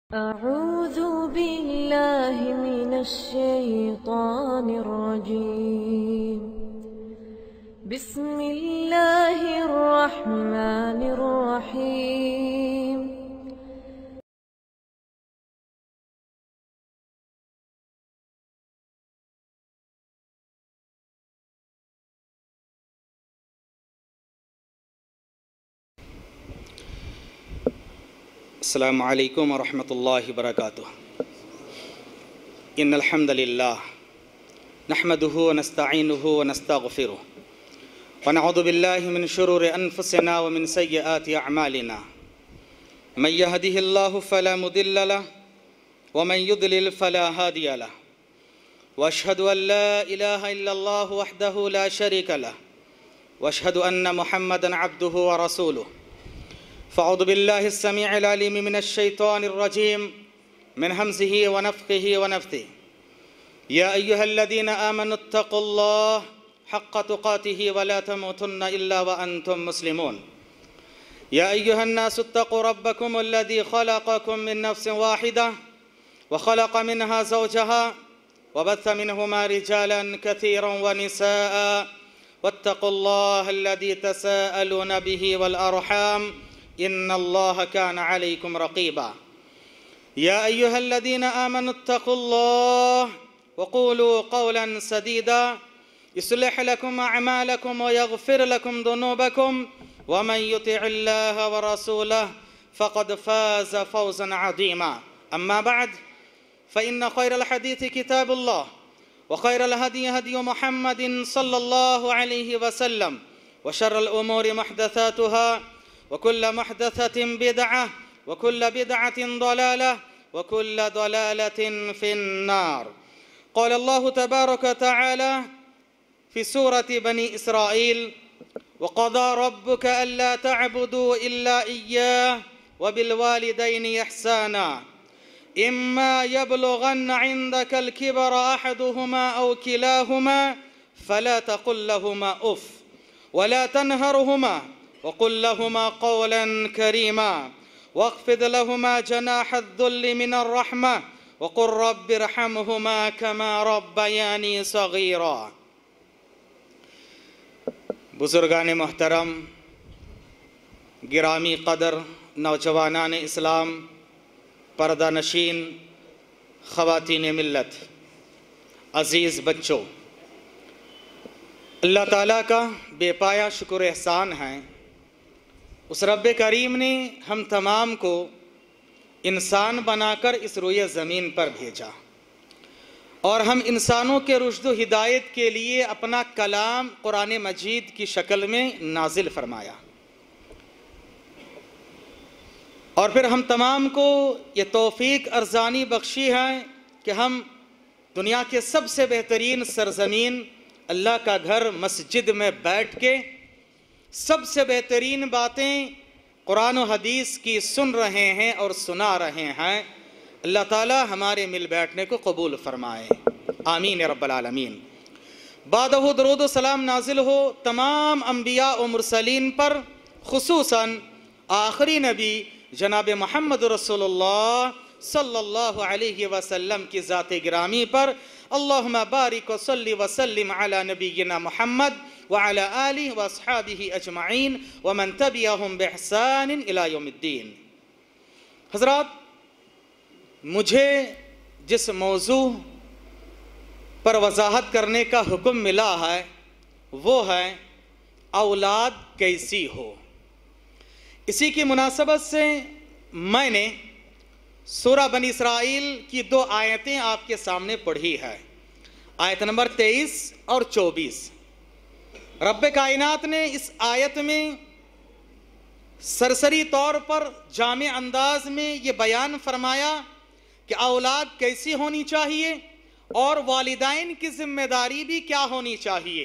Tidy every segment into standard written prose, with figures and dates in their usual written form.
أعوذ بالله من الشيطان الرجيم. بسم الله الرحمن الرحيم. السلام علیکم ورحمۃ اللہ وبرکاتہ. ان الحمد للہ نحمده ونستعینه ونستغفره ونعوذ باللہ من شرور انفسنا ومن سیئات اعمالنا. من يهده الله فلا مضل له ومن يضلل فلا هادي له. واشهد ان لا اله الا الله وحده لا شريك له واشهد ان محمدا عبده ورسوله. فأعوذ بالله السميع العليم من الشيطان الرجيم من همزه ونفخه ونفثه. يا أيها الذين آمنوا اتقوا الله حق تقاته ولا تموتن إلا وأنتم مسلمون. يا أيها الناس اتقوا ربكم الذي خلقكم من نفس واحدة وخلق منها زوجها وبث منهما رجالا كثيرا ونساء واتقوا الله الذي تساءلون به والأرحام إن الله كان عليكم رقيبا. يا أيها الذين آمنوا اتقوا الله وقولوا قولا سديدا يصلح لكم أعمالكم ويغفر لكم ذنوبكم ومن يطع الله ورسوله فقد فاز فوزا عظيما. أما بعد فإن خير الحديث كتاب الله وخير الهدي هدي محمد صلى الله عليه وسلم وشر الأمور محدثاتها وكل محدثة بدعة وكل بدعة ضلالة وكل ضلالة في النار. قال الله تبارك وتعالى في سورة بني إسرائيل: وقضى ربك ألا تعبدوا إلا إياه وبالوالدين إحسانا إما يبلغن عندك الكبر أحدهما أو كلاهما فلا تقل لهما أف ولا تنهرهما وقل لهما قولا كريما واخفض لهما جناح الذل من الرحمة وقل رب ارحمهما كما ربياني صغيرا. بزرگان محترم، گرامی قدر نوجوانان اسلام، پردہ نشین خواتین ملت، عزیز بچوں، اللہ تعالیٰ کا بے پایا شکر احسان ہے. اس رب کریم نے ہم تمام کو انسان بنا کر اس روئے زمین پر بھیجا اور ہم انسانوں کے رشد و ہدایت کے لیے اپنا کلام قرآن مجید کی شکل میں نازل فرمایا. اور پھر ہم تمام کو یہ توفیق ارزانی بخشی ہے کہ ہم دنیا کے سب سے بہترین سرزمین اللہ کا گھر مسجد میں بیٹھ کے سب سے بہترین باتیں قرآن و حدیث کی سن رہے ہیں اور سنا رہے ہیں. اللہ تعالی ہمارے مل بیٹھنے کو قبول فرمائے، آمین یا رب العالمین. بعدہ درود و سلام نازل ہو تمام انبیاء و مرسلین پر، خصوصاً آخری نبی جناب محمد رسول اللہ صلی اللہ علیہ وسلم کی ذات گرامی پر. اللہم بارک و صلی وسلم علی نبینا محمد وعلى آلہ واصحابہ اجمعین ومن تبعہم بإحسان الی یوم الدین. حضرات، مجھے جس موضوع پر وضاحت کرنے کا حکم ملا ہے وہ ہے اولاد کیسی ہو. اسی کی مناسبت سے میں نے سورہ بنی اسرائیل کی 2 آیتیں آپ کے سامنے پڑھی ہے، آیت نمبر 23 اور 24. رب کائنات نے اس آیت میں سرسری طور پر جامع انداز میں یہ بیان فرمایا کہ اولاد کیسی ہونی چاہیے اور والدین کی ذمہ داری بھی کیا ہونی چاہیے.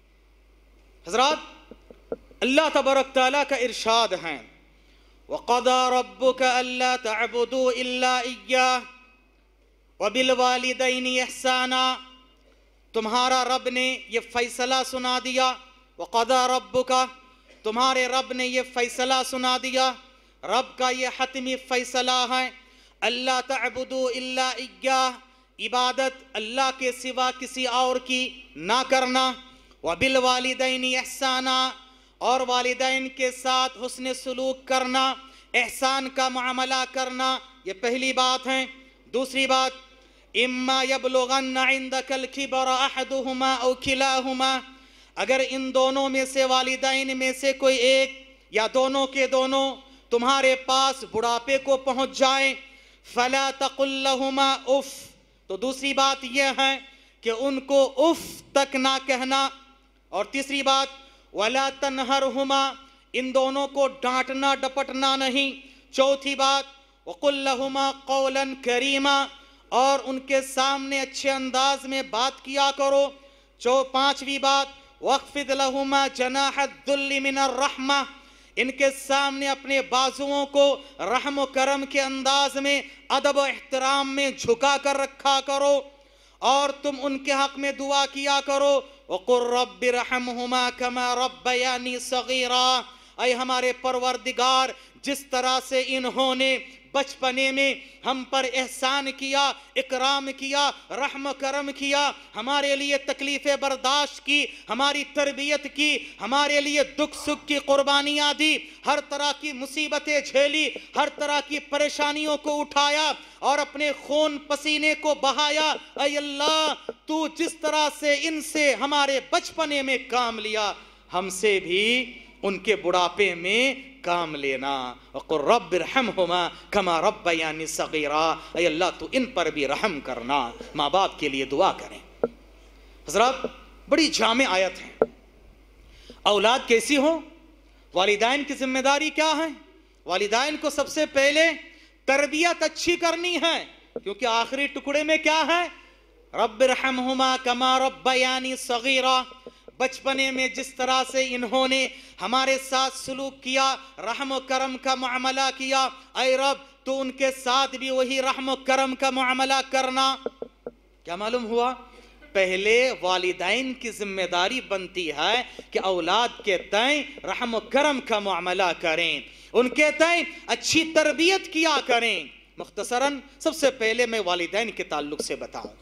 حضرات، اللہ تبارک تعالیٰ کا ارشاد ہے: وَقَضَى رَبُّكَ أَلَّا تَعْبُدُوا إِلَّا إِيَّاهُ وَبِالْوَالِدَيْنِ إِحْسَانًا. تمہارا رب نے یہ فیصلہ سنا دیا. وَقَضَى رَبُّكَ، تمہارے رب نے یہ فیصلہ سنا دیا. رب کا یہ حتمی فیصلہ ہے، اللہ تعبدوا الا اياه، عبادت اللہ کے سوا کسی اور کی نہ کرنا، وبالوالدین احسانا، اور والدین کے ساتھ حسن سلوک کرنا، احسان کا معاملہ کرنا، یہ پہلی بات ہے۔ دوسری بات، اما یبلغن عندک الکبر احدہما او کلاہما، اگر ان دونوں میں سے والدین میں سے کوئی ایک یا دونوں کے دونوں تمہارے پاس بڑھاپے کو پہنچ جائے، فلا تقل لہما اف، تو دوسری بات یہ ہے کہ ان کو اف تک نہ کہنا۔ اور تیسری بات، ولا تنہرہما، ان دونوں کو ڈانٹنا ڈپٹنا نہیں۔ چوتھی بات، وقل لہما قولا کریما، اور ان کے سامنے اچھے انداز میں بات کیا کرو۔ پانچویں بات، واخفض لہما جناح الذل من الرحمہ، ان کے سامنے اپنے بازوؤں کو رحم و کرم کے انداز میں ادب و احترام میں جھکا کر رکھا کرو، اور تم ان کے حق میں دعا کیا کرو، وقل رب ارحمہما کما ربیانی صغیرا، اے ہمارے پروردگار جس طرح سے انہوں نے بچپنے میں ہم پر احسان کیا، اکرام کیا، رحم کرم کیا، ہمارے لیے تکلیفیں برداشت کی، ہماری تربیت کی، ہمارے لیے دکھ سکھ کی قربانیاں دی، ہر طرح کی مصیبتیں جھیلی، ہر طرح کی پریشانیوں کو اٹھایا اور اپنے خون پسینے کو بہایا، اے اللہ تو جس طرح سے ان سے ہمارے بچپنے میں کام لیا، ہم سے بھی ان کے بڑھاپے میں کام لینا۔ وقل رب ارحمہما کما ربیانی صغیرا، اے اللہ تو ان پر بھی رحم کرنا۔ ماں باپ کے لیے دعا کریں۔ حضرات، بڑی جامع آیت ہے۔ اولاد کیسی ہو، والدین کی ذمہ داری کیا ہے؟ والدین کو سب سے پہلے تربیت اچھی کرنی ہے، کیونکہ آخری ٹکڑے میں کیا ہے؟ رب ارحمہما کما ربیانی صغیرا، بچپنے میں جس طرح سے انہوں نے ہمارے ساتھ سلوک کیا، رحم و کرم کا معاملہ کیا، اے رب تو ان کے ساتھ بھی وہی رحم و کرم کا معاملہ کرنا۔ کیا معلوم ہوا؟ پہلے والدین کی ذمہ داری بنتی ہے کہ اولاد کے تئیں رحم و کرم کا معاملہ کریں، ان کے تئیں اچھی تربیت کیا کریں۔ مختصراً سب سے پہلے میں والدین کے تعلق سے بتاؤں،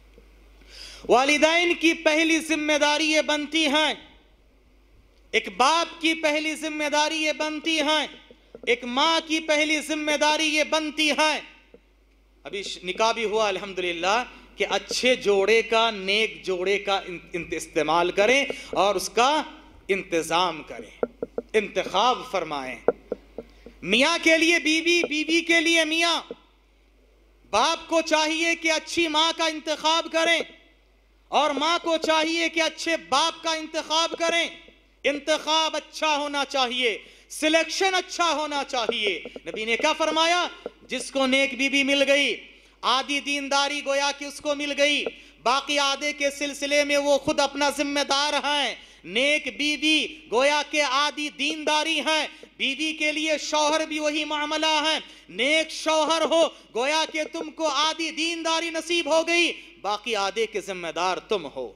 والدین کی پہلی ذمہ داری یہ بنتی ہے، ایک باپ کی پہلی ذمہ داری یہ بنتی ہے، ایک ماں کی پہلی ذمہ داری یہ بنتی ہے، ابھی نکاح بھی ہوا الحمدللہ، کہ اچھے جوڑے کا، نیک جوڑے کا استعمال کریں اور اس کا انتظام کریں، انتخاب فرمائیں۔ میاں کے لیے بیوی، بیوی کے لیے میاں، باپ کو چاہیے کہ اچھی ماں کا انتخاب کریں اور ماں کو چاہیے کہ اچھے باپ کا انتخاب کریں۔ انتخاب اچھا ہونا چاہیے، سلیکشن اچھا ہونا چاہیے۔ نبی نے کیا فرمایا؟ جس کو نیک بیوی مل گئی، آدھی دینداری گویا کہ اس کو مل گئی، باقی آدھے کے سلسلے میں وہ خود اپنا ذمہ دار ہیں۔ نیک بیوی گویا کہ آدھی دینداری ہے، بیوی کے لیے شوہر بھی وہی معاملہ ہے، نیک شوہر ہو گویا کہ تم کو آدھی دینداری نصیب ہو گئی، باقی آدھے کے ذمہ دار تم ہو۔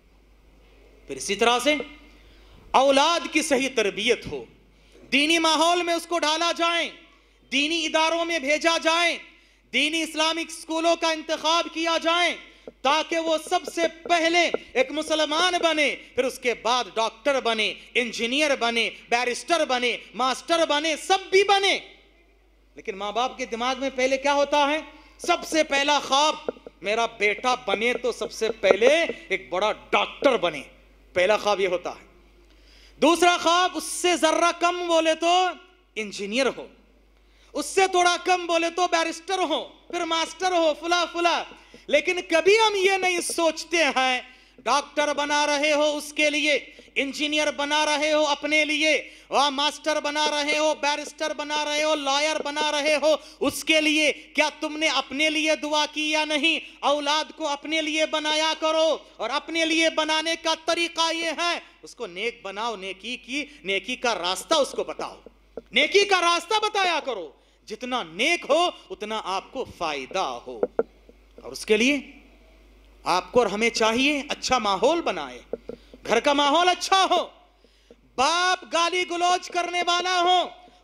پھر اسی طرح سے اولاد کی صحیح تربیت ہو، دینی ماحول میں اس کو ڈالا جائیں، دینی اداروں میں بھیجا جائیں، دینی اسلامک اسکولوں کا انتخاب کیا جائیں، تاکہ وہ سب سے پہلے ایک مسلمان بنے، پھر اس کے بعد ڈاکٹر بنے، انجینئر بنے، بیرسٹر بنے، ماسٹر بنے، سب بھی بنے۔ لیکن ماں باپ کے دماغ میں پہلے کیا ہوتا ہے؟ سب سے پہلا خواب میرا بیٹا بنے تو سب سے پہلے ایک بڑا ڈاکٹر بنے، پہلا خواب یہ ہوتا ہے۔ دوسرا خواب اس سے ذرہ کم بولے تو انجینئر ہو، اس سے تھوڑا کم بولے تو بیرسٹر ہو، پھر ماسٹر ہو، فلا فلا۔ لیکن کبھی ہم یہ نہیں سوچتے ہیں ڈاکٹر بنا رہے ہو اس کے لیے، انجینئر بنا رہے ہو اپنے لیے، ماسٹر بنا رہے ہو، بیرسٹر بنا رہے ہو، لائر بنا رہے ہو اس کے لیے، کیا تم نے اپنے لیے دعا کی یا نہیں؟ اولاد کو اپنے لیے بنایا کرو، اور اپنے لیے بنانے کا طریقہ یہ ہے اس کو نیک بناؤ، نیکی کا راستہ اس کو بتاؤ، نیکی کا راستہ بتایا کرو، جتنا نیک ہو اتنا آپ کو فائدہ ہو۔ اور اس کے لیے آپ کو اور ہمیں چاہیے اچھا ماحول بنائے، گھر کا ماحول اچھا ہو، باپ گالی گلوچ کرنے والا ہو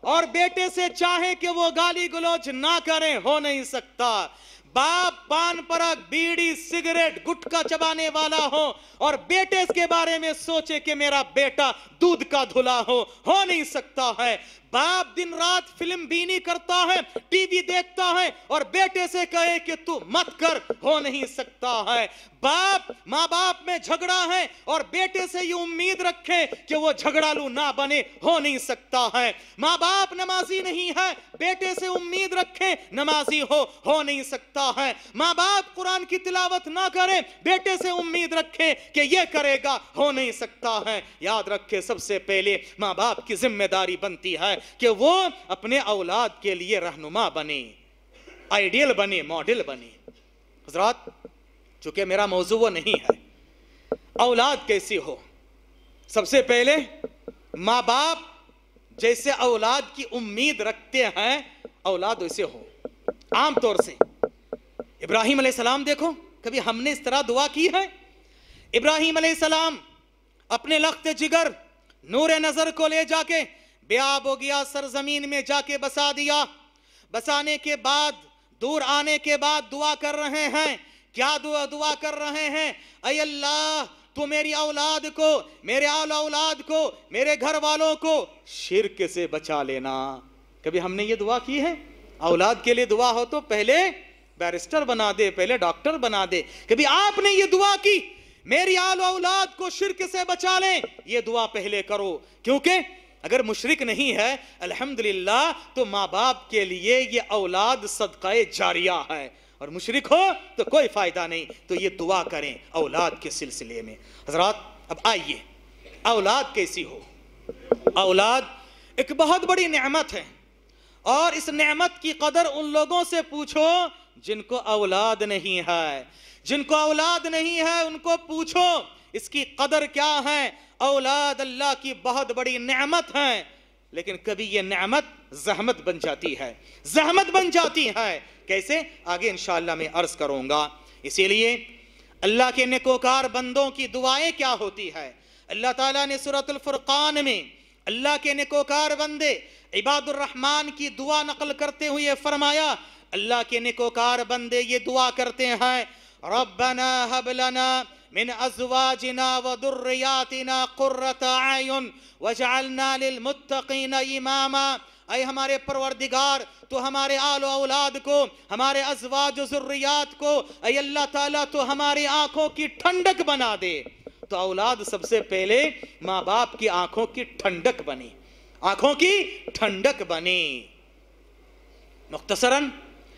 اور بیٹے سے چاہے کہ وہ گالی گلوچ نہ کریں، ہو نہیں سکتا۔ باپ پان پرک، بیڑی، سگریٹ، گٹکا چبانے والا ہو اور بیٹے کے بارے میں سوچے کہ میرا بیٹا دودھ کا دھلا ہو نہیں سکتا ہے۔ باپ دن رات فلم بینی کرتا ہے، ٹی وی دیکھتا ہے اور بیٹے سے کہے کہ تو مت کر، ہو نہیں سکتا ہے۔ باپ ماں باپ میں جھگڑا ہے اور بیٹے سے یہ امید رکھے کہ وہ جھگڑالو نہ بنے، ہو نہیں سکتا ہے۔ ماں باپ نمازی نہیں ہے، بیٹے سے امید رکھے نمازی ہو نہیں سکتا ہے۔ ماں باپ قرآن کی تلاوت نہ کرے، بیٹے سے امید رکھے کہ یہ کرے گا، ہو نہیں سکتا ہے۔ یاد رکھے سب سے پہلے ماں باپ کی ذمہ داری بنتی ہے کہ وہ اپنے اولاد کے لیے رہنما بنے، آئیڈیل بنے، ماڈل بنے۔ حضرات، چونکہ میرا موضوع وہ نہیں ہے اولاد کیسی ہو، سب سے پہلے ماں باپ جیسے اولاد کی امید رکھتے ہیں اولاد ویسے ہو۔ عام طور سے ابراہیم علیہ السلام دیکھو، کبھی ہم نے اس طرح دعا کی ہے؟ ابراہیم علیہ السلام اپنے لخت جگر نور نظر کو لے جا کے بے آب ہو گیا سرزمین میں جا کے بسا دیا۔ بسانے کے بعد دور آنے کے بعد دعا کر رہے ہیں، کیا دعا کر رہے ہیں؟ اے اللہ تو میری اولاد کو، میرے آل اولاد کو، میرے گھر والوں کو شرک سے بچا لینا۔ کبھی ہم نے یہ دعا کی ہے؟ اولاد کے لیے دعا ہو تو پہلے بیرسٹر بنا دے، پہلے ڈاکٹر بنا دے۔ کبھی آپ نے یہ دعا کی میری آل اولاد کو شرک سے بچا لیں؟ یہ دعا پہلے کرو، کیونکہ اگر مشرک نہیں ہے الحمدللہ تو ماں باپ کے لیے یہ اولاد صدقہ جاریہ ہے، اور مشرک ہو تو کوئی فائدہ نہیں۔ تو یہ دعا کریں اولاد کے سلسلے میں۔ حضرات اب آئیے، اولاد کیسی ہو؟ اولاد ایک بہت بڑی نعمت ہے، اور اس نعمت کی قدر ان لوگوں سے پوچھو جن کو اولاد نہیں ہے۔ جن کو اولاد نہیں ہے ان کو پوچھو اس کی قدر کیا ہے۔ اولاد اللہ کی بہت بڑی نعمت ہے، لیکن کبھی یہ نعمت زحمت بن جاتی ہے، زحمت بن جاتی ہے۔ کیسے؟ آگے انشاءاللہ میں عرض کروں گا۔ اسی لیے اللہ کے نیکوکار بندوں کی دعائیں کیا ہوتی ہے؟ اللہ تعالیٰ نے سورۃ الفرقان میں اللہ کے نیکوکار بندے عباد الرحمن کی دعا نقل کرتے ہوئے فرمایا، اللہ کے نیکوکار بندے یہ دعا کرتے ہیں، ربنا ہب لنا من ازواجنا وذریاتنا قرۃ اعین واجعلنا للمتقین اماما۔ اے ہمارے پروردگار تو ہمارے آل و اولاد کو، ہمارے ازواج و ذریات کو اے اللہ تعالیٰ تو ہماری آنکھوں کی ٹھنڈک بنا دے۔ تو اولاد سب سے پہلے ماں باپ کی آنکھوں کی ٹھنڈک بنی، آنکھوں کی ٹھنڈک بنی۔ مختصراً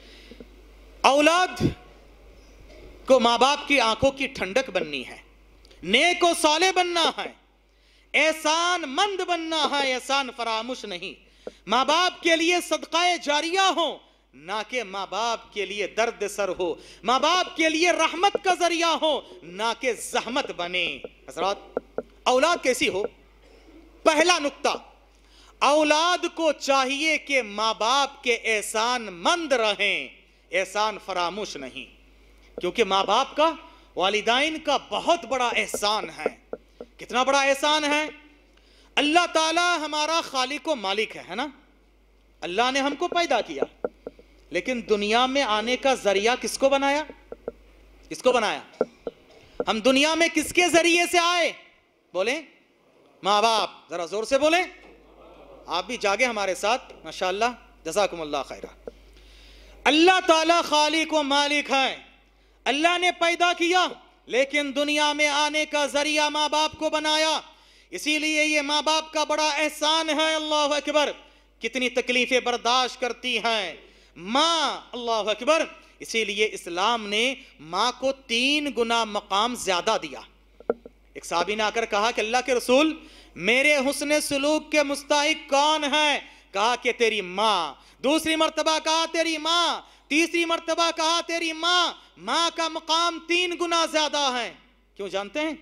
اولاد کو ماں باپ کی آنکھوں کی ٹھنڈک بننی ہے، نیک و صالح بننا ہے، احسان مند بننا ہے، احسان فراموش نہیں۔ ماں باپ کے لیے صدقہ جاریہ ہو، نہ کہ ماں باپ کے لیے درد سر ہو، ماں باپ کے لیے رحمت کا ذریعہ ہو، نہ کہ زحمت بنے۔ حضرات اولاد کیسی ہو؟ پہلا نکتہ، اولاد کو چاہیے کہ ماں باپ کے احسان مند رہیں، احسان فراموش نہیں، کیونکہ ماں باپ کا، والدین کا بہت بڑا احسان ہے۔ کتنا بڑا احسان ہے؟ اللہ تعالی ہمارا خالق و مالک ہے نا؟ اللہ نے ہم کو پیدا کیا، لیکن دنیا میں آنے کا ذریعہ کس کو بنایا؟ کس کو بنایا؟ ہم دنیا میں کس کے ذریعے سے آئے؟ بولیں، ماں باپ، ذرا زور سے بولیں۔ آپ بھی جاگے ہمارے ساتھ، ماشاءاللہ، جزاکم اللہ خیرہ۔ اللہ تعالیٰ خالق و مالک ہے، اللہ نے پیدا کیا، لیکن دنیا میں آنے کا ذریعہ ماں باپ کو بنایا۔ اسی لیے یہ ماں باپ کا بڑا احسان ہے۔ اللہ اکبر، کتنی تکلیفیں برداشت کرتی ہیں ماں، اللہ اکبر۔ اسی لیے اسلام نے ماں کو 3 گنا مقام زیادہ دیا۔ ایک صحابی نے آ کر کہا کہ اللہ کے رسول، میرے حسن سلوک کے مستحق کون ہے؟ کہا کہ تیری ماں۔ دوسری مرتبہ کہا تیری ماں، تیسری مرتبہ کہا تیری ماں۔ ماں کا مقام 3 گنا زیادہ ہے۔ کیوں جانتے ہیں؟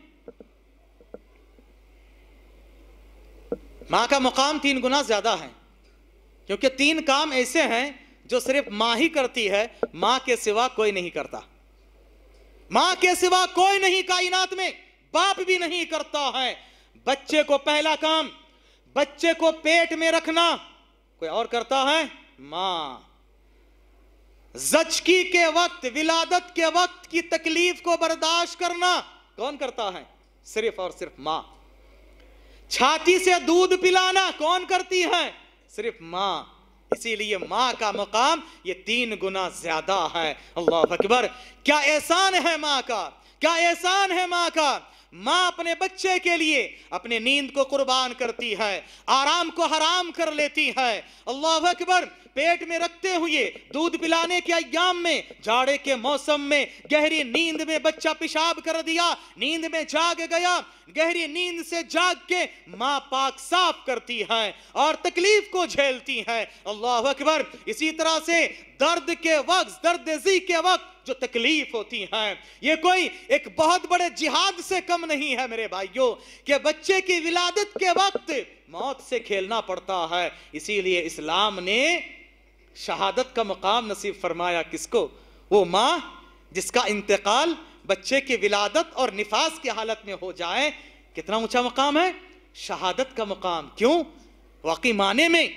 ماں کا مقام 3 گنا زیادہ ہے کیونکہ 3 کام ایسے ہیں جو صرف ماں ہی کرتی ہے، ماں کے سوا کوئی نہیں کرتا۔ ماں کے سوا کوئی نہیں کائنات میں، باپ بھی نہیں کرتا ہے۔ بچے کو پہلا کام، بچے کو پیٹ میں رکھنا، کوئی اور کرتا ہے؟ ماں. زچگی کے وقت، ولادت کے وقت کی تکلیف کو برداشت کرنا کون کرتا ہے؟ صرف اور صرف ماں. چھاتی سے دودھ پلانا کون کرتی ہے؟ صرف ماں. اسی لیے ماں کا مقام یہ 3 گنا زیادہ ہے. اللہ اکبر. کیا احسان ہے ماں کا، کیا احسان ہے ماں کا. ماں اپنے بچے کے لیے اپنے نیند کو قربان کرتی ہے، آرام کو حرام کر لیتی ہے. اللہ اکبر. پیٹ میں رکھتے ہوئے دودھ پلانے کے ایام میں، جاڑے کے موسم میں گہری نیند میں بچہ پیشاب کر دیا، نیند میں جاگ گیا، گہری نیند سے جاگ کے ماں پاک صاف کرتی ہے اور تکلیف کو جھیلتی ہے. اللہ اکبر. اسی طرح سے درد کے وقت، درد ذی کے وقت جو تکلیف ہوتی ہے، یہ کوئی ایک بہت بڑے جہاد سے کم نہیں ہے میرے بھائیوں، کہ بچے کی ولادت کے وقت موت سے کھیلنا پڑتا ہے. اسی لیے اسلام نے شہادت کا مقام نصیب فرمایا کس کو؟ وہ ماں جس کا انتقال بچے کی ولادت اور نفاس کی حالت میں ہو جائے. کتنا اونچا مقام ہے شہادت کا مقام. کیوں؟ واقعی معنی میں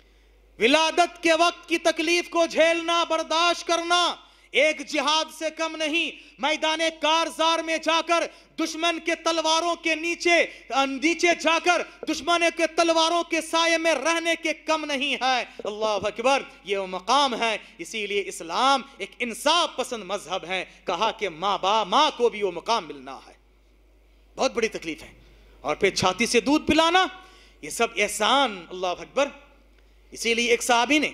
ولادت کے وقت کی تکلیف کو جھیلنا، برداشت کرنا ایک جہاد سے کم نہیں. میدان کارزار میں جا کر دشمن کے تلواروں کے نیچے جا کر دشمن کے تلواروں کے سائے میں رہنے کے کم نہیں ہے. اللہ اکبر. یہ وہ مقام ہے. اسی لیے اسلام ایک انصاف پسند مذہب ہے. کہا کہ ماں کو بھی وہ مقام ملنا ہے. بہت بڑی تکلیف ہے. اور پھر چھاتی سے دودھ پلانا، یہ سب احسان. اللہ اکبر. اسی لیے ایک صحابی نے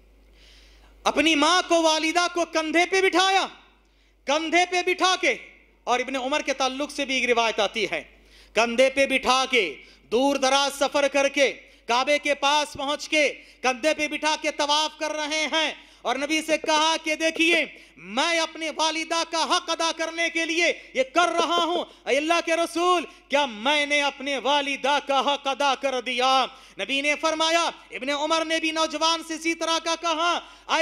اپنی ماں کو، والدہ کو کندھے پہ بٹھایا، کندھے پہ بٹھا کے، اور ابن عمر کے تعلق سے بھی ایک روایت آتی ہے، کندھے پہ بٹھا کے دور دراز سفر کر کے کعبے کے پاس پہنچ کے کندھے پہ بٹھا کے طواف کر رہے ہیں، اور نبی سے کہا کہ دیکھیے میں اپنے والدہ کا حق ادا کرنے کے لیے یہ کر رہا ہوں. اے اللہ کے رسول، کیا میں نے اپنے والدہ کا حق ادا کر دیا؟ نبی نے فرمایا. ابن عمر نے بھی نوجوان سے اسی طرح کا کہا، اے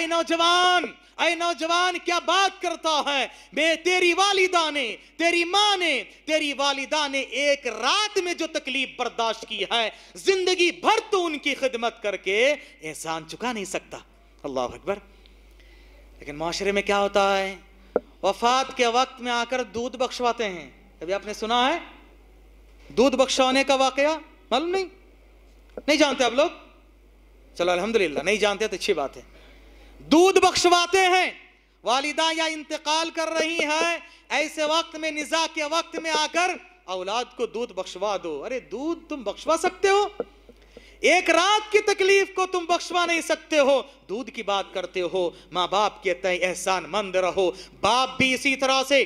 نوجوان کیا بات کرتا ہے؟ تیری والدہ نے، تیری ماں نے، تیری والدہ نے ایک رات میں جو تکلیف برداشت کی ہے، زندگی بھر تو ان کی خدمت کر کے احسان چکا نہیں سکتا. اللہ اکبر. لیکن معاشرے میں کیا ہوتا ہے؟ وفات کے وقت میں آ کر دودھ بخشواتے ہیں. کبھی آپ نے سنا ہے دودھ بخشوانے کا واقعہ؟ معلوم نہیں جانتے آپ لوگ؟ چلو الحمدللہ نہیں جانتے تو اچھی بات ہے. دودھ بخشواتے ہیں. والدہ یا انتقال کر رہی ہیں، ایسے وقت میں، نزاع کے وقت میں آ کر اولاد کو دودھ بخشوا دو. ارے دودھ تم بخشوا سکتے ہو؟ ایک رات کی تکلیف کو تم بخشوا نہیں سکتے ہو، دودھ کی بات کرتے ہو. ماں باپ کے تئیں احسان مند رہو. باپ بھی اسی طرح سے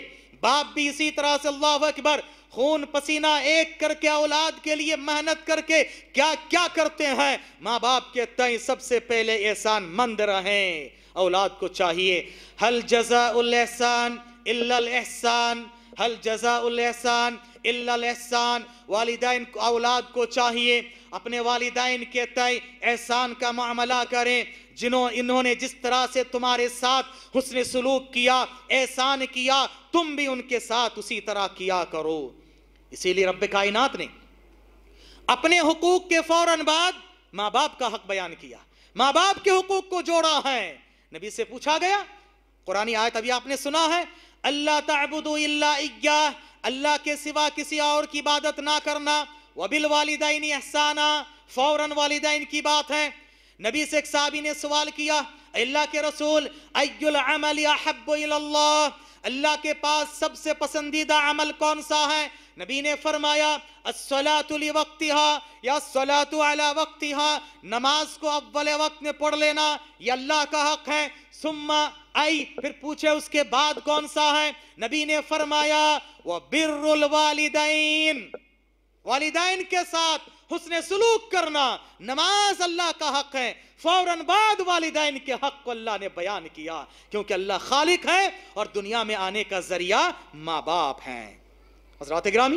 اللہ اکبر خون پسینہ ایک کر کے اولاد کے لیے محنت کر کے کیا کرتے ہیں. ماں باپ کے تئیں سب سے پہلے احسان مند رہیں. اولاد کو چاہیے، هل جزاء الاحسان الا الاحسان، هل جزاء الاحسان الا الاحسان. والدین اولاد کو چاہیے اپنے والدین کے تئیں احسان کا معاملہ کریں. انہوں نے جس طرح سے تمہارے ساتھ حسن سلوک کیا، احسان کیا، تم بھی ان کے ساتھ اسی طرح کیا کرو. اسی لیے رب کائنات نے اپنے حقوق کے فوراً بعد ماں باپ کا حق بیان کیا، ماں باپ کے حقوق کو جوڑا ہے. نبی سے پوچھا گیا، قرآنی آیت ابھی آپ نے سنا ہے، اللہ تعبدوا الا ایہ، اللہ کے سوا کسی اور کی عبادت نہ کرنا. وبالوالدین احسانا، فوراً والدین کی بات ہے. نبی سے ایک صحابی نے سوال کیا، اللہ کے رسول ای العمل احب الی اللہ، اللہ کے پاس سب سے پسندیدہ عمل کون سا ہے؟ نبی نے فرمایا الصلاۃ لوقتها یا الصلاۃ علی وقتها، نماز کو اول وقت میں پڑھ لینا یہ اللہ کا حق ہے. ثم ای، پھر پوچھے اس کے بعد کون سا ہے؟ نبی نے فرمایا وبر الوالدین، والدین کے ساتھ حسن سلوک کرنا. نماز اللہ کا حق ہے، فوراً بعد والدین کے حق کو اللہ نے بیان کیا، کیونکہ اللہ خالق ہے اور دنیا میں آنے کا ذریعہ ماں باپ ہیں. حضرات گرامی،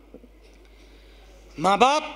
ماں باپ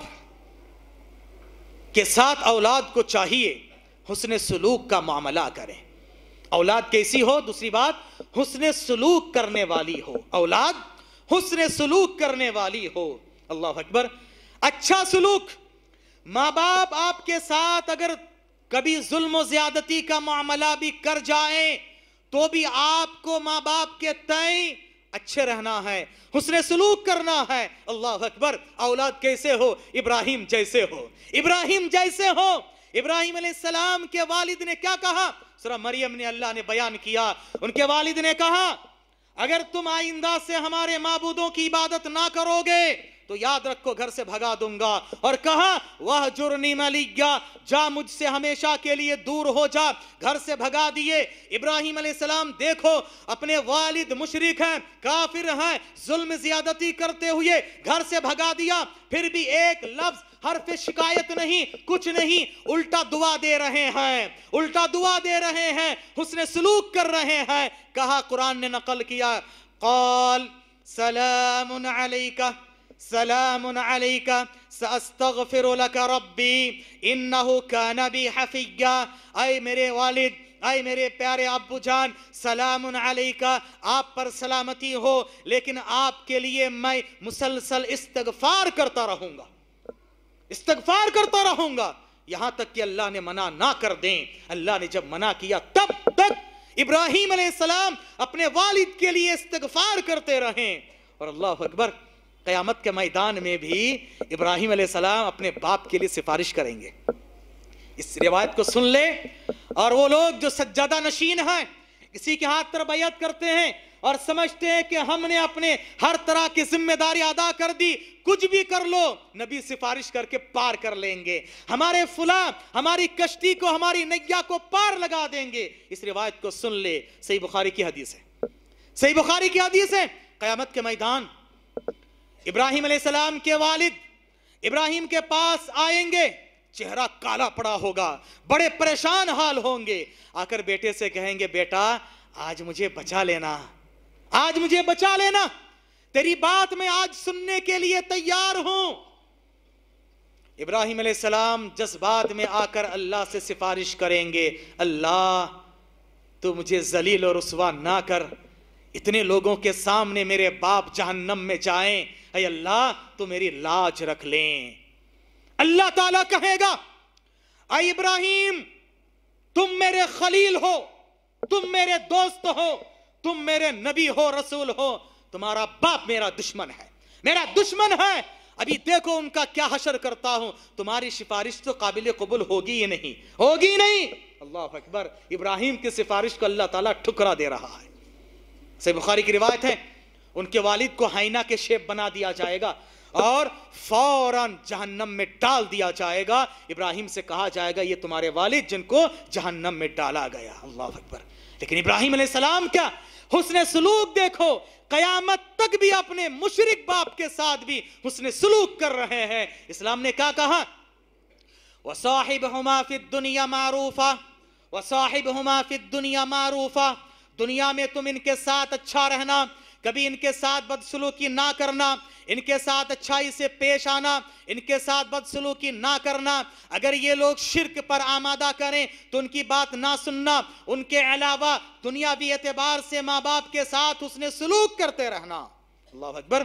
کے ساتھ اولاد کو چاہیے حسن سلوک کا معاملہ کریں. اولاد کیسی ہو؟ دوسری بات، حسن سلوک کرنے والی ہو. اولاد حسن سلوک کرنے والی ہو. اللہ اکبر. اچھا سلوک. ماں باپ آپ کے ساتھ اگر کبھی ظلم و زیادتی کا معاملہ بھی کر جائیں تو بھی آپ کو ماں باپ کے تئیں اچھے رہنا ہے، حسن سلوک کرنا ہے۔ اللہ اکبر۔ اولاد کیسے ہو؟ ابراہیم جیسے ہو، ابراہیم جیسے ہو۔ ابراہیم علیہ السلام کے والد نے کیا کہا؟ سورہ مریم نے اللہ نے بیان کیا، ان کے والد نے کہا اگر تم آئندہ سے ہمارے معبودوں کی عبادت نہ کرو گے تو یاد رکھو گھر سے بھگا دوں گا، اور کہا وَهْجُرْنِي مَلِيًّا، جا مجھ سے ہمیشہ کے لیے دور ہو جا، گھر سے بھگا دیے۔ ابراہیم علیہ السلام دیکھو اپنے والد مشرک ہیں، کافر ہیں، ظلم زیادتی کرتے ہوئے گھر سے بھگا دیا، پھر بھی ایک لفظ حرف شکایت نہیں، کچھ نہیں، الٹا دعا دے رہے ہیں، الٹا دعا دے رہے ہیں، حسن سلوک کر رہے ہیں۔ کہا، قرآن نے نقل کیا، قال سلام علیکہ سلام علیکہ ساستغفر لک ربی انہ کان بی حفیہ۔ اے میرے والد، اے میرے پیارے ابو جان، سلام علیکہ، آپ پر سلامتی ہو، لیکن آپ کے لیے میں مسلسل استغفار کرتا رہوں گا، استغفار کرتا رہوں گا، یہاں تک کہ اللہ نے منع نہ کر دیں۔ اللہ نے جب منع کیا تب تک ابراہیم علیہ السلام اپنے والد کے لیے استغفار کرتے رہیں۔ اور اللہ اکبر، قیامت کے میدان میں بھی ابراہیم علیہ السلام اپنے باپ کے لیے سفارش کریں گے۔ اس روایت کو سن لے، اور وہ لوگ جو سجادہ نشین ہیں، کسی کے ہاتھ پر بیعت کرتے ہیں اور سمجھتے ہیں کہ ہم نے اپنے ہر طرح کی ذمہ داری ادا کر دی، کچھ بھی کر لو، نبی سفارش کر کے پار کر لیں گے، ہمارے فلاں ہماری کشتی کو، ہماری نیا کو پار لگا دیں گے۔ اس روایت کو سن لے، صحیح بخاری کی حدیث ہے، صحیح بخاری کی حدیث ہے۔ قیامت کے میدان ابراہیم علیہ السلام کے والد ابراہیم کے پاس آئیں گے، چہرہ کالا پڑا ہوگا، بڑے پریشان حال ہوں گے، آ کر بیٹے سے کہیں گے بیٹا آج مجھے بچا لینا، آج مجھے بچا لینا، تیری بات میں آج سننے کے لیے تیار ہوں۔ ابراہیم علیہ السلام جذبات میں آ کر اللہ سے سفارش کریں گے، اللہ تو مجھے ذلیل و رسوا نہ کر، اتنے لوگوں کے سامنے میرے باپ جہنم میں جائیں، اے اللہ تو میری لاج رکھ لیں۔ اللہ تعالیٰ کہے گا، اے ابراہیم تم میرے خلیل ہو، تم میرے دوست ہو، تم میرے نبی ہو، رسول ہو، تمہارا باپ میرا دشمن ہے، میرا دشمن ہے، ابھی دیکھو ان کا کیا حشر کرتا ہوں، تمہاری سفارش تو قابل قبول ہوگی ہی نہیں، ہوگی نہیں۔ اللہ اکبر، ابراہیم کی سفارش کو اللہ تعالیٰ ٹھکرا دے رہا ہے۔ صحیح بخاری کی روایت ہے، ان کے والد کو ہائنہ کے شیپ بنا دیا جائے گا اور فوراً جہنم میں ڈال دیا جائے گا۔ ابراہیم سے کہا جائے گا یہ تمہارے والد جن کو جہنم میں ڈالا گیا۔ اللہ اکبر۔ لیکن ابراہیم علیہ السلام کیا حسن سلوک دیکھو، قیامت تک بھی اپنے مشرک باپ کے ساتھ بھی حسن سلوک کر رہے ہیں۔ اسلام نے کیا کہا؟ وَصَاحِبْهُمَا فِي الدُّنْيَا مَعْرُوفًا وَصَاحِبْهُمَا فِي الدُّنْيَا مَعْرُوفًا، دنیا میں تم ان کے ساتھ اچھا رہنا، کبھی ان کے ساتھ بدسلوکی نہ کرنا، ان کے ساتھ اچھائی سے پیش آنا، ان کے ساتھ بدسلوکی نہ کرنا۔ اگر یہ لوگ شرک پر آمادہ کریں تو ان کی بات نہ سننا، ان کے علاوہ دنیاوی اعتبار سے ماں باپ کے ساتھ حسن سلوک کرتے رہنا۔ اللہ اکبر۔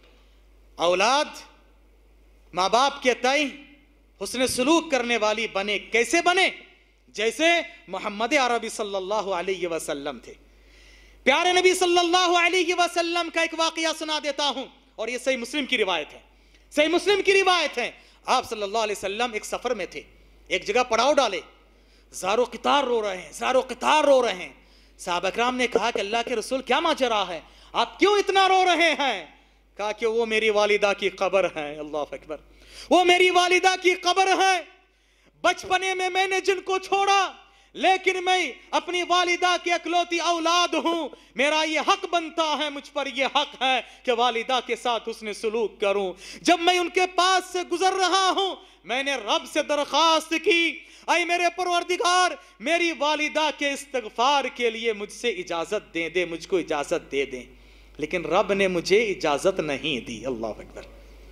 اولاد ماں باپ کے تئیں حسن سلوک کرنے والی بنے، کیسے بنے؟ جیسے محمد عربی صلی اللہ علیہ وسلم تھے۔ پیارے نبی صلی اللہ علیہ وسلم کا ایک واقعہ سنا دیتا ہوں، اور یہ صحیح مسلم کی روایت ہے، صحیح مسلم کی روایت ہے۔ آپ صلی اللہ علیہ وسلم ایک سفر میں تھے، ایک جگہ پڑاؤ ڈالے، زارو قطار رو رہے ہیں، زارو قطار رو رہے ہیں۔ صحابہ کرام نے کہا کہ اللہ کے رسول کیا ماجرا ہے، آپ کیوں اتنا رو رہے ہیں؟ کہا کہ وہ میری والدہ کی قبر ہے۔ اللہ اکبر۔ وہ میری والدہ کی قبر ہے، بچپنے میں نے جن کو چھوڑا، لیکن میں اپنی والدہ کی اکلوتی اولاد ہوں، میرا یہ حق بنتا ہے، مجھ پر یہ حق ہے کہ والدہ کے ساتھ حسن سلوک کروں۔ جب میں ان کے پاس سے گزر رہا ہوں، میں نے رب سے درخواست کی، اے میرے پروردگار میری والدہ کے استغفار کے لیے مجھ سے اجازت دے دے، مجھ کو اجازت دے دیں، لیکن رب نے مجھے اجازت نہیں دی۔ اللہ اکبر،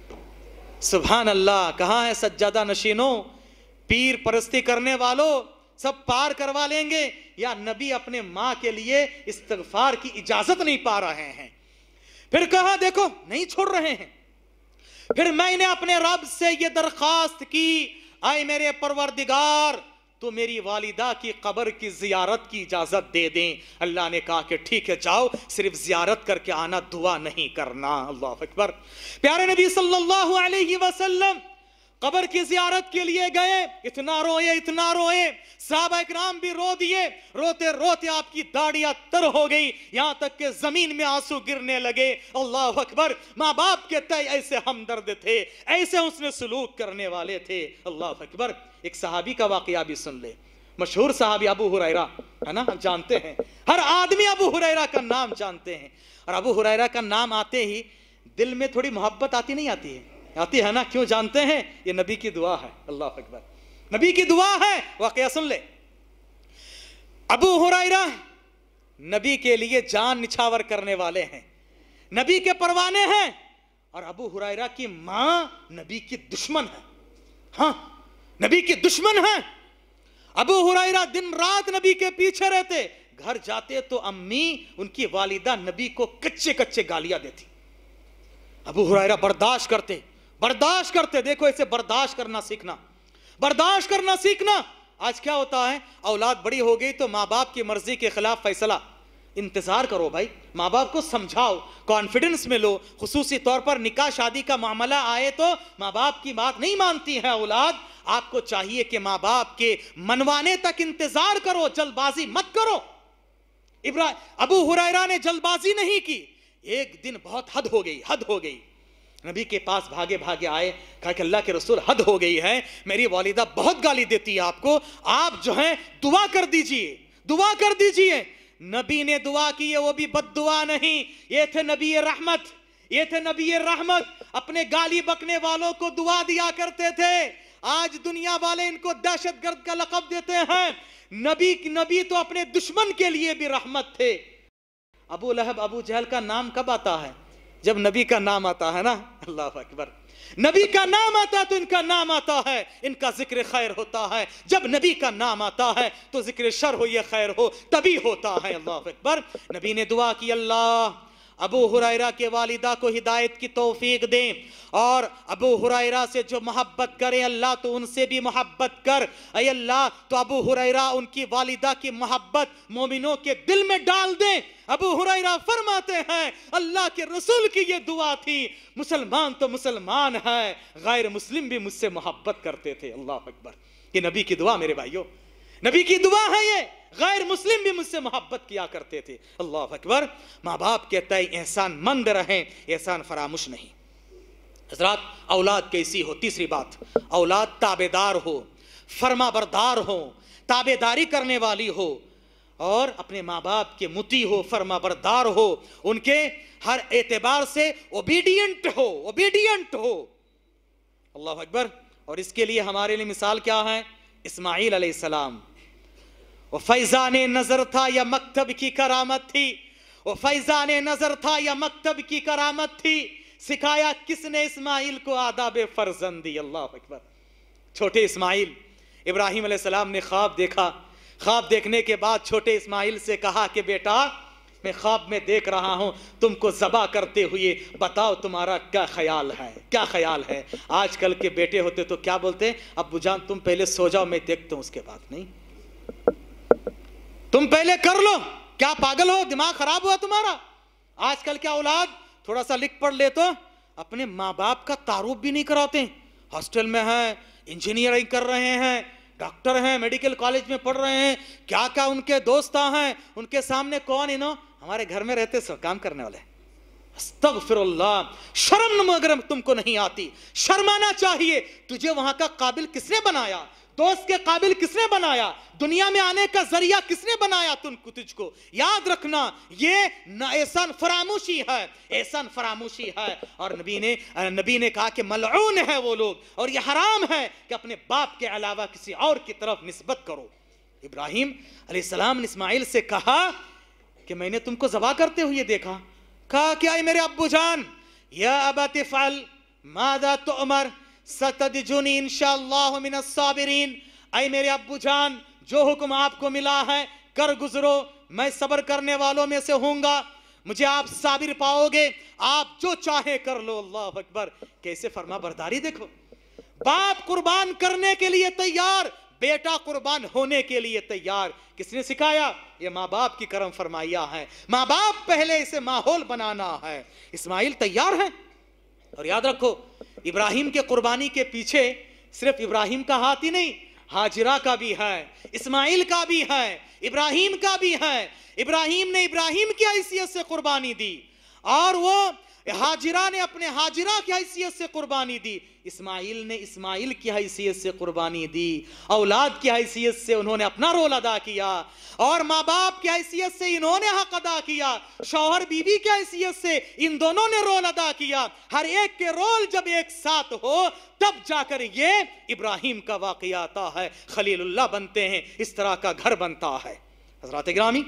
سبحان اللہ۔ کہاں ہے سجادہ نشینوں، پیر پرستی کرنے والوں، سب پار کروا لیں گے، یا نبی اپنے ماں کے لیے استغفار کی اجازت نہیں پا رہے ہیں؟ پھر کہا دیکھو نہیں چھوڑ رہے ہیں۔ پھر میں نے اپنے رب سے یہ درخواست کی، اے میرے پروردگار تو میری والدہ کی قبر کی زیارت کی اجازت دے دیں۔ اللہ نے کہا کہ ٹھیک ہے جاؤ، صرف زیارت کر کے آنا، دعا نہیں کرنا۔ اللہ اکبر۔ پیارے نبی صلی اللہ علیہ وسلم قبر کی زیارت کے لیے گئے، اتنا روئے، صحابہ اکرام بھی رو دیے، روتے روتے آپ کی داڑیاں تر ہو گئی، یہاں تک کہ زمین میں آنسو گرنے لگے۔ اللہ اکبر۔ ماں باپ کے تئیں ایسے ہمدرد تھے، ایسے حسن سلوک کرنے والے تھے۔ اللہ اکبر۔ ایک صحابی کا واقعہ بھی سن لے، مشہور صحابی ابو ہریرہ ہے نا، ہم جانتے ہیں، ہر آدمی ابو ہریرہ کا نام جانتے ہیں، اور ابو ہریرہ کا نام آتے ہی دل میں تھوڑی محبت آتی نہیں آتی ہے؟ آتی ہے نا؟ کیوں جانتے ہیں؟ یہ نبی کی دعا ہے۔ اللہ اکبر۔ نبی کی دعا ہے۔ واقعہ سن لے۔ ابو ہریرہ نبی کے لیے جان نچھاور کرنے والے ہیں، نبی کے پروانے ہیں، اور ابو ہریرہ کی ماں نبی کی دشمن ہے۔ ہاں، نبی کی دشمن ہے۔ ابو ہریرہ دن رات نبی کے پیچھے رہتے، گھر جاتے تو امی ان کی والدہ نبی کو کچے کچے گالیاں دیتی۔ ابو ہریرہ برداشت کرتے۔ دیکھو اسے برداشت کرنا سیکھنا۔ آج کیا ہوتا ہے، اولاد بڑی ہو گئی تو ماں باپ کی مرضی کے خلاف فیصلہ۔ انتظار کرو بھائی، ماں باپ کو سمجھاؤ، کانفیڈنس میں لو۔ خصوصی طور پر نکاح شادی کا معاملہ آئے تو ماں باپ کی بات نہیں مانتی ہے اولاد، آپ کو چاہیے کہ ماں باپ کے منوانے تک انتظار کرو، جلد بازی مت کرو۔ ابو ہریرہ نے جلد بازی نہیں کی۔ ایک دن بہت حد ہو گئی، نبی کے پاس بھاگے آئے، کہا کہ اللہ کے رسول حد ہو گئی ہے، میری والدہ بہت گالی دیتی ہے آپ کو، آپ جو ہیں دعا کر دیجئے۔ نبی نے دعا کی ہے، وہ بھی بد دعا نہیں، یہ تھے نبی رحمت، اپنے گالی بکنے والوں کو دعا دیا کرتے تھے۔ آج دنیا والے ان کو دہشت گرد کا لقب دیتے ہیں۔ نبی تو اپنے دشمن کے لیے بھی رحمت تھے۔ ابو لہب ابو جہل کا نام کب آتا ہے؟ جب نبی کا نام آتا ہے نا۔ اللہ اکبر۔ نبی کا نام آتا تو ان کا نام آتا ہے، ان کا ذکر خیر ہوتا ہے۔ جب نبی کا نام آتا ہے تو ذکر شر ہو یا خیر ہو تبھی ہوتا ہے۔ اللہ اکبر۔ نبی نے دعا کی، اللہ ابو ہریرہ کے والدہ کو ہدایت کی توفیق دیں، اور ابو ہریرہ سے جو محبت کریں اللہ تو ان سے بھی محبت کر۔ اے اللہ تو ابو ہریرہ ان کی والدہ کی محبت مومنوں کے دل میں ڈال دیں۔ ابو ہریرہ فرماتے ہیں اللہ کے رسول کی یہ دعا تھی، مسلمان تو مسلمان ہے، غیر مسلم بھی مجھ سے محبت کرتے تھے۔ اللہ اکبر۔ یہ نبی کی دعا میرے بھائیوں، نبی کی دعا ہے یہ، غیر مسلم بھی مجھ سے محبت کیا کرتے تھے۔ اللہ اکبر۔ ماں باپ کے تئیں احسان مند رہیں، احسان فراموش نہیں۔ حضرات، اولاد کیسی ہو؟ تیسری بات، اولاد تابعدار ہو، فرما بردار ہو، تابعداری کرنے والی ہو، اور اپنے ماں باپ کے مطیع ہو، فرما بردار ہو، ان کے ہر اعتبار سے اوبیڈینٹ ہو۔ اللہ اکبر۔ اور اس کے لیے ہمارے لیے مثال کیا ہے؟ اسماعیل علیہ السلام۔ وہ فیضان نظر تھا یا مکتب کی کرامت تھی، وہ فیضان نظر تھا یا مکتب کی کرامت تھی، سکھایا کس نے اسماعیل کو آداب فرزندی۔ اللہ اکبر۔ چھوٹے اسماعیل، ابراہیم علیہ السلام نے خواب دیکھا، خواب دیکھنے کے بعد چھوٹے اسماعیل سے کہا کہ بیٹا میں خواب میں دیکھ رہا ہوں تم کو ذبح کرتے ہوئے، بتاؤ تمہارا کیا خیال ہے؟ آج کل کے بیٹے ہوتے تو کیا بولتے؟ ابو جان تم پہلے سو جاؤ، میں دیکھتا ہوں اس کے بعد۔ نہیں، تم پہلے کر لو، کیا پاگل ہو؟ دماغ خراب ہوا تمہارا؟ آج کل کیا اولاد تھوڑا سا لکھ پڑھ لے تو اپنے ماں باپ کا تعارف بھی نہیں کراتے۔ ہاسٹل میں ہیں، انجینئرنگ کر رہے ہیں، ڈاکٹر ہیں، میڈیکل کالج میں پڑھ رہے ہیں، کیا ان کے دوست ہیں، ان کے سامنے کون ہمارے گھر میں رہتے سو کام کرنے والے۔ استغفر اللہ۔ شرم اگر تم کو نہیں آتی، شرمانا چاہیے۔ تجھے وہاں کا قابل کس نے بنایا؟ دوست کے قابل کس نے بنایا؟ دنیا میں آنے کا ذریعہ کس نے بنایا تجھ کو؟ یاد رکھنا یہ احسان فراموشی ہے۔ اور نبی نے کہا کہ ملعون ہے وہ لوگ، اور یہ حرام ہے کہ اپنے باپ کے علاوہ کسی اور کی طرف نسبت کرو۔ ابراہیم علیہ السلام نے اسماعیل سے کہا کہ میں نے تم کو ذبح کرتے ہوئے دیکھا۔ کہا کہ اے میرے ابو جان، یا ابت افعل ماذا تؤمر ستجدنی انشاءاللہ من الصابرین، اے میرے ابو جان جو حکم آپ کو ملا ہے کر گزرو، میں صبر کرنے والوں میں سے ہوں گا، مجھے آپ صابر پاؤ گے، آپ جو چاہے کر لو۔ اللہ اکبر۔ کیسے فرما برداری دیکھو، باپ قربان کرنے کے لیے تیار، بیٹا قربان ہونے کے لیے تیار. کس نے سکھایا؟ یہ ماں باپ کی کرم فرمائیاں ہیں. ماں باپ پہلے اسے ماحول بنانا ہے. اسماعیل تیار ہیں. اور یاد رکھو ابراہیم کے قربانی کے پیچھے صرف ابراہیم کا ہاتھ ہی نہیں، ہاجرہ کا بھی ہے، اسماعیل کا بھی ہے، ابراہیم کا بھی ہے. ابراہیم نے ابراہیم کی حیثیت سے قربانی دی اور وہ ہاجرہ نے اپنے ہاجرہ کی حیثیت سے قربانی دی. اسماعیل نے اسماعیل کی حیثیت سے قربانی دی. اولاد کی حیثیت سے انہوں نے اپنا رول ادا کیا اور ماں باپ کی حیثیت سے انہوں نے حق ادا کیا. شوہر بیوی کی حیثیت سے ان دونوں نے رول ادا کیا. ہر ایک کے رول جب ایک ساتھ ہو تب جا کر یہ ابراہیم کا واقعہ آتا ہے. خلیل اللہ بنتے ہیں، اس طرح کا گھر بنتا ہے. حضرات گرامی،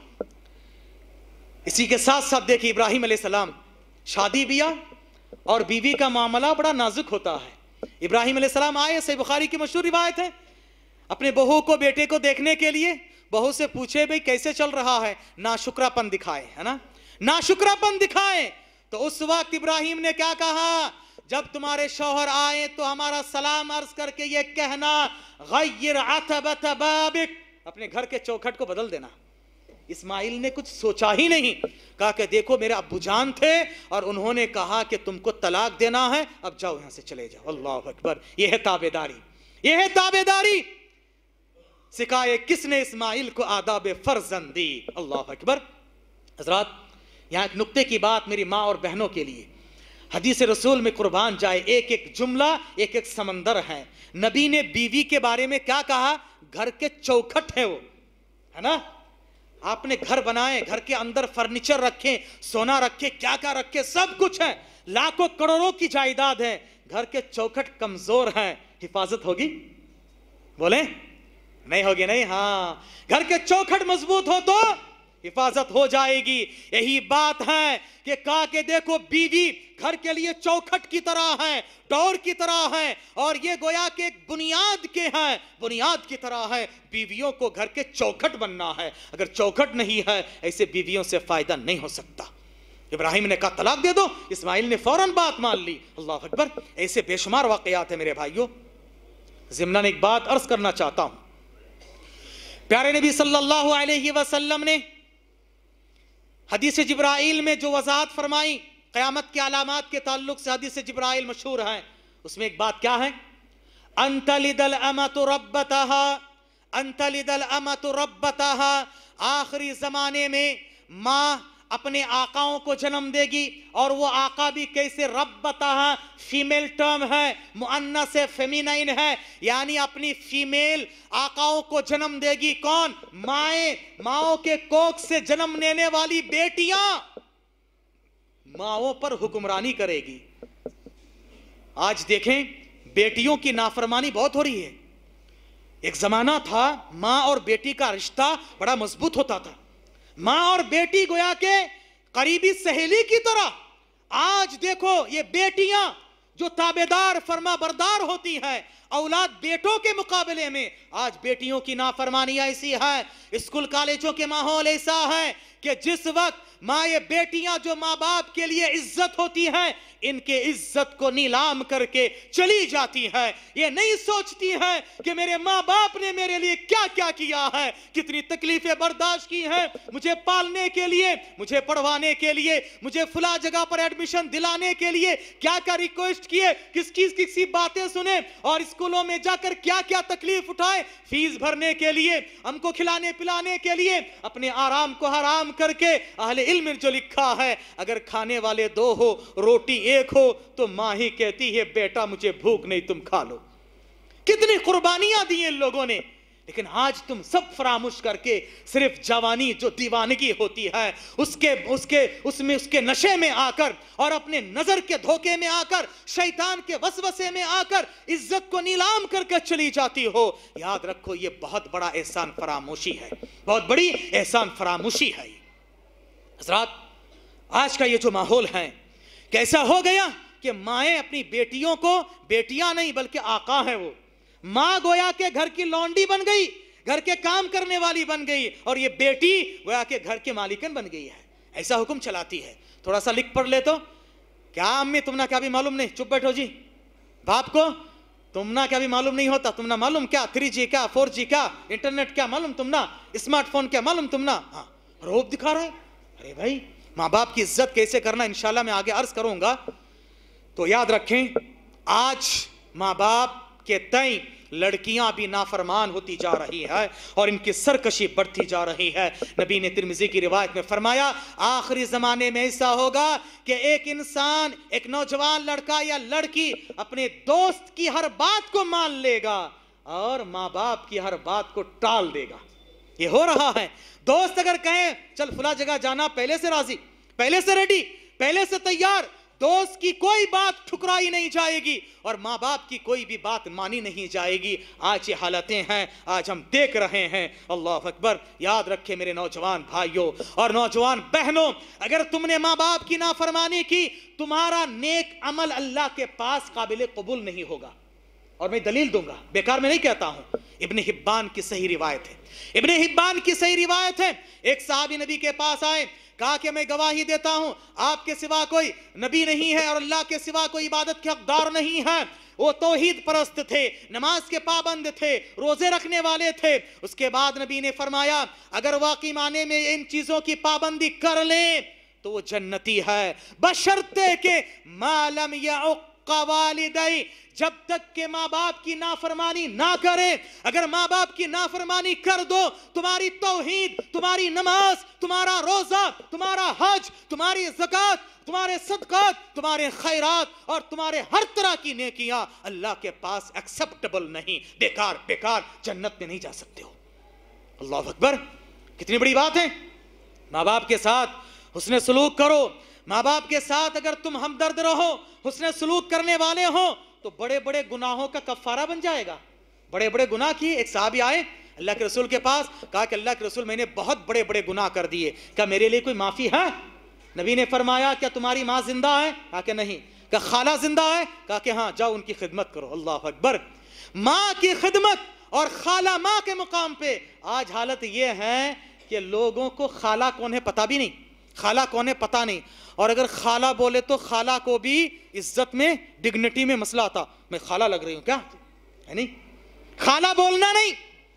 اسی کے ساتھ ساتھ دیکھیں ابراہیم علیہ السلام شادی بیاہ اور بیوی کا معاملہ بڑا نازک ہوتا ہے. ابراہیم علیہ السلام آئے، صحیح بخاری کی مشہور روایت ہے، اپنے بہو کو بیٹے کو دیکھنے کے لیے. بہو سے پوچھے بھئی کیسے چل رہا ہے؟ ناشکرا پن دکھائے، ہے نا، ناشکرا پن دکھائے. تو اس وقت ابراہیم نے کیا کہا؟ جب تمہارے شوہر آئے تو ہمارا سلام عرض کر کے یہ کہنا غیر عتبۃ بابک، اپنے گھر کے چوکھٹ کو بدل دینا. اسماعیل نے کچھ سوچا ہی نہیں، کہا کہ دیکھو میرے ابو جان تھے اور انہوں نے کہا کہ تم کو طلاق دینا ہے، اب جاؤ یہاں سے چلے جاؤ. اللہ اکبر، یہ ہے تابعداری، یہ ہے تابعداری. سکھائے کس نے اسماعیل کو آداب فرزندی. اللہ اکبر. حضرات یہاں ایک نقطے کی بات میری ماں اور بہنوں کے لیے، حدیث رسول میں قربان جائے ایک ایک جملہ ایک ایک سمندر ہے. نبی نے بیوی کے بارے میں کیا کہا؟ گھر کے چوکھٹ ہے وہ، ہے نا. آپ نے گھر بنائے، گھر کے اندر فرنیچر رکھیں، سونا رکھے، کیا کیا رکھے، سب کچھ ہے، لاکھوں کروڑوں کی جائیداد ہے. گھر کے چوکھٹ کمزور ہیں، حفاظت ہوگی؟ بولیں نہیں ہوگی. نہیں، ہاں، گھر کے چوکھٹ مضبوط ہو تو حفاظت ہو جائے گی. یہی بات ہے کہ کہا کہ دیکھو بیوی گھر کے لیے چوکھٹ کی طرح ہے، ڈور کی طرح ہے، اور یہ گویا کہ ایک بنیاد کے ہیں، بنیاد کی طرح ہے. بیویوں کو گھر کے چوکھٹ بننا ہے. اگر چوکھٹ نہیں ہے ایسے بیویوں سے فائدہ نہیں ہو سکتا. ابراہیم نے کہا طلاق دے دو، اسماعیل نے فوراً بات مان لی. اللہ اکبر. ایسے بے شمار واقعات ہیں میرے بھائیوں. ضمناً ایک بات عرض کرنا چاہتا ہوں. پیارے نبی صلی اللہ علیہ وسلم نے حدیث جبرائیل میں جو وضاحت فرمائی قیامت کے علامات کے تعلق سے، حدیث جبرائیل مشہور ہے، اس میں ایک بات کیا ہے؟ ان تلد الامۃ ربتها، ان تلد الامۃ ربتها. آخری زمانے میں ماں اپنے آقاؤں کو جنم دے گی، اور وہ آقا بھی کیسے؟ ربتها فیمیل ٹرم ہے، مؤنث ہے، فیمینائن ہے، یعنی اپنی فیمیل آقاؤں کو جنم دے گی. کون؟ مائیں. ماؤں کے کوکھ سے جنم لینے والی بیٹیاں ماؤں پر حکمرانی کرے گی. آج دیکھیں بیٹیوں کی نافرمانی بہت ہو رہی ہے. ایک زمانہ تھا ماں اور بیٹی کا رشتہ بڑا مضبوط ہوتا تھا، ماں اور بیٹی گویا کہ قریبی سہیلی کی طرح. آج دیکھو یہ بیٹیاں جو تابعدار فرما بردار ہوتی ہیں اولاد بیٹوں کے مقابلے میں، آج بیٹیوں کی نافرمانی ایسی ہے. اسکول کالجوں کے ماحول ایسا ہے کہ جس وقت ماں یہ بیٹیاں جو ماں باپ کے لیے عزت ہوتی ہیں، ان کے عزت کو نیلام کر کے چلی جاتی ہے. یہ نہیں سوچتی ہیں کہ میرے ماں باپ نے میرے لیے کیا کیا کیا ہے، کتنی تکلیفیں برداشت کی ہیں مجھے پالنے کے لیے، مجھے پڑھوانے کے لیے، مجھے فلاں جگہ پر ایڈمیشن دلانے کے لیے کیا کیا ریکویسٹ کیے، کسی باتیں سنے، اور اسکولوں میں جا کر کیا کیا تکلیف اٹھائے فیس بھرنے کے لیے، ہم کو کھلانے پلانے کے لیے، اپنے آرام کو حرام کر کے. اہل علم جو لکھا ہے اگر کھانے والے دو ہو روٹی ایک ہو تو ماں ہی کہتی ہے بیٹا مجھے بھوک نہیں تم کھا لو. کتنی قربانیاں دی ان لوگوں نے. لیکن آج تم سب فراموش کر کے صرف جوانی جو دیوانگی ہوتی ہے اس کے نشے میں آ کر اور اپنے نظر کے دھوکے میں آ کر شیطان کے وسوسے میں آ کر عزت کو نیلام کر کے چلی جاتی ہو. یاد رکھو یہ بہت بڑا احسان فراموشی ہے، بہت بڑی احسان فراموشی ہے. حضرات آج کا یہ جو ماحول ہے کیسا ہو گیا کہ مائیں اپنی بیٹیوں کو بیٹیاں نہیں بلکہ آقا ہے. وہ ماں گویا کہ گھر کی لونڈی بن گئی، گھر کے کام کرنے والی بن گئی، اور یہ بیٹی گویا کہ گھر کے مالکن بن گئی ہے. ایسا حکم چلاتی ہے. تھوڑا سا لکھ پڑھ لے تو کیا امی تم نے کیا بھی معلوم نہیں، چپ بیٹھو جی. باپ کو तुमना क्या भी मालूम नहीं होता, तुमना मालूम क्या 3G क्या 4G क्या इंटरनेट क्या मालूम तुमना, स्मार्टफोन क्या मालूम तुमना। हाँ, रौब दिखा रहा है। अरे भाई, माँ बाप की इज्जत कैसे करना इंशाल्लाह मैं आगे अर्ज करूंगा। तो याद रखें, आज माँ बाप के तय लड़कियां भी नाफरमान होती जा रही है और इनकी सरकशी बढ़ती जा रही है। नबी ने तिर्मिज़ी की रिवायत में फरमाया, आखिरी जमाने में ऐसा होगा कि एक इंसान, एक नौजवान लड़का या लड़की अपने दोस्त की हर बात को मान लेगा और माँ बाप की हर बात को टाल देगा। ये हो रहा है। दोस्त अगर कहे चल फला जगह जाना, पहले से राजी, पहले से रेडी, पहले से तैयार, दोस्त की कोई बात ठुकराई नहीं जाएगी और माँ बाप की कोई भी बात मानी नहीं जाएगी। आज ये हालतें हैं, आज हम देख रहे हैं। अल्लाह अकबर। याद रखे मेरे नौजवान भाइयों और नौजवान बहनों, अगर तुमने माँ बाप की नाफरमानी की, तुम्हारा नेक अमल अल्लाह के पास काबिल कबूल नहीं होगा। और मैं दलील दूंगा, बेकार में नहीं कहता हूं। इब्न हिब्बान की सही रिवायत है, इब्न हिब्बान की सही रिवायत है। एक सहाबी नबी के पास आए, कहा कि मैं गवाही देता हूं आपके सिवा कोई नबी नहीं है और अल्लाह के सिवा कोई इबादत के हकदार नहीं है। वो तौहीद परस्त थे, नमाज के पाबंद थे, रोजे रखने वाले थे। उसके बाद नबी ने फरमाया, अगर वाकई माने में इन चीजों की पाबंदी कर ले तो वो जन्नती है, बशर्ते के मालम यउक़ वालिदै, जब तक के माँ बाप की नाफरमानी ना करे। अगर माँ बाप की नाफरमानी कर दो, तुम्हारी तौहीद, तुम्हारी नमाज, तुम्हारा रोजा, तुम्हारा हज, तुम्हारी ज़कात, तुम्हारे सदक़ात, तुम्हारे खैरात और तुम्हारे हर तरह की नेकियां अल्लाह के पास एक्सेप्टेबल नहीं, बेकार बेकार, जन्नत में नहीं जा सकते हो। अल्लाह अकबर। कितनी बड़ी बात है। माँ बाप के साथ हुस्न सलूक करो। माँ बाप के साथ अगर तुम हमदर्द रहो, हुस्न सलूक करने वाले हो, तो बड़े बड़े गुनाहों का कफ़ारा बन जाएगा। बड़े बड़े गुनाह किए। एक साहबी आए अल्लाह के रसूल के पास, कहा कि अल्लाह के रसूल मैंने बहुत बड़े बड़े गुनाह कर दिए, क्या मेरे लिए कोई माफ़ी है? नबी ने फरमाया, क्या तुम्हारी माँ जिंदा है? कहा कि नहीं। क्या खाला जिंदा है? कहा कि हाँ, जाओ उनकी खिदमत करो। अल्लाह अकबर। माँ की खिदमत और खाला माँ के मुकाम पे आज हालत ये है कि लोगों को खाला कौन है पता भी नहीं, खाला कौन है पता नहीं। और अगर खाला बोले तो खाला को भी इज्जत में, डिग्निटी में मसला आता, मैं खाला लग रही हूं क्या, है नहीं। खाला बोलना नहीं,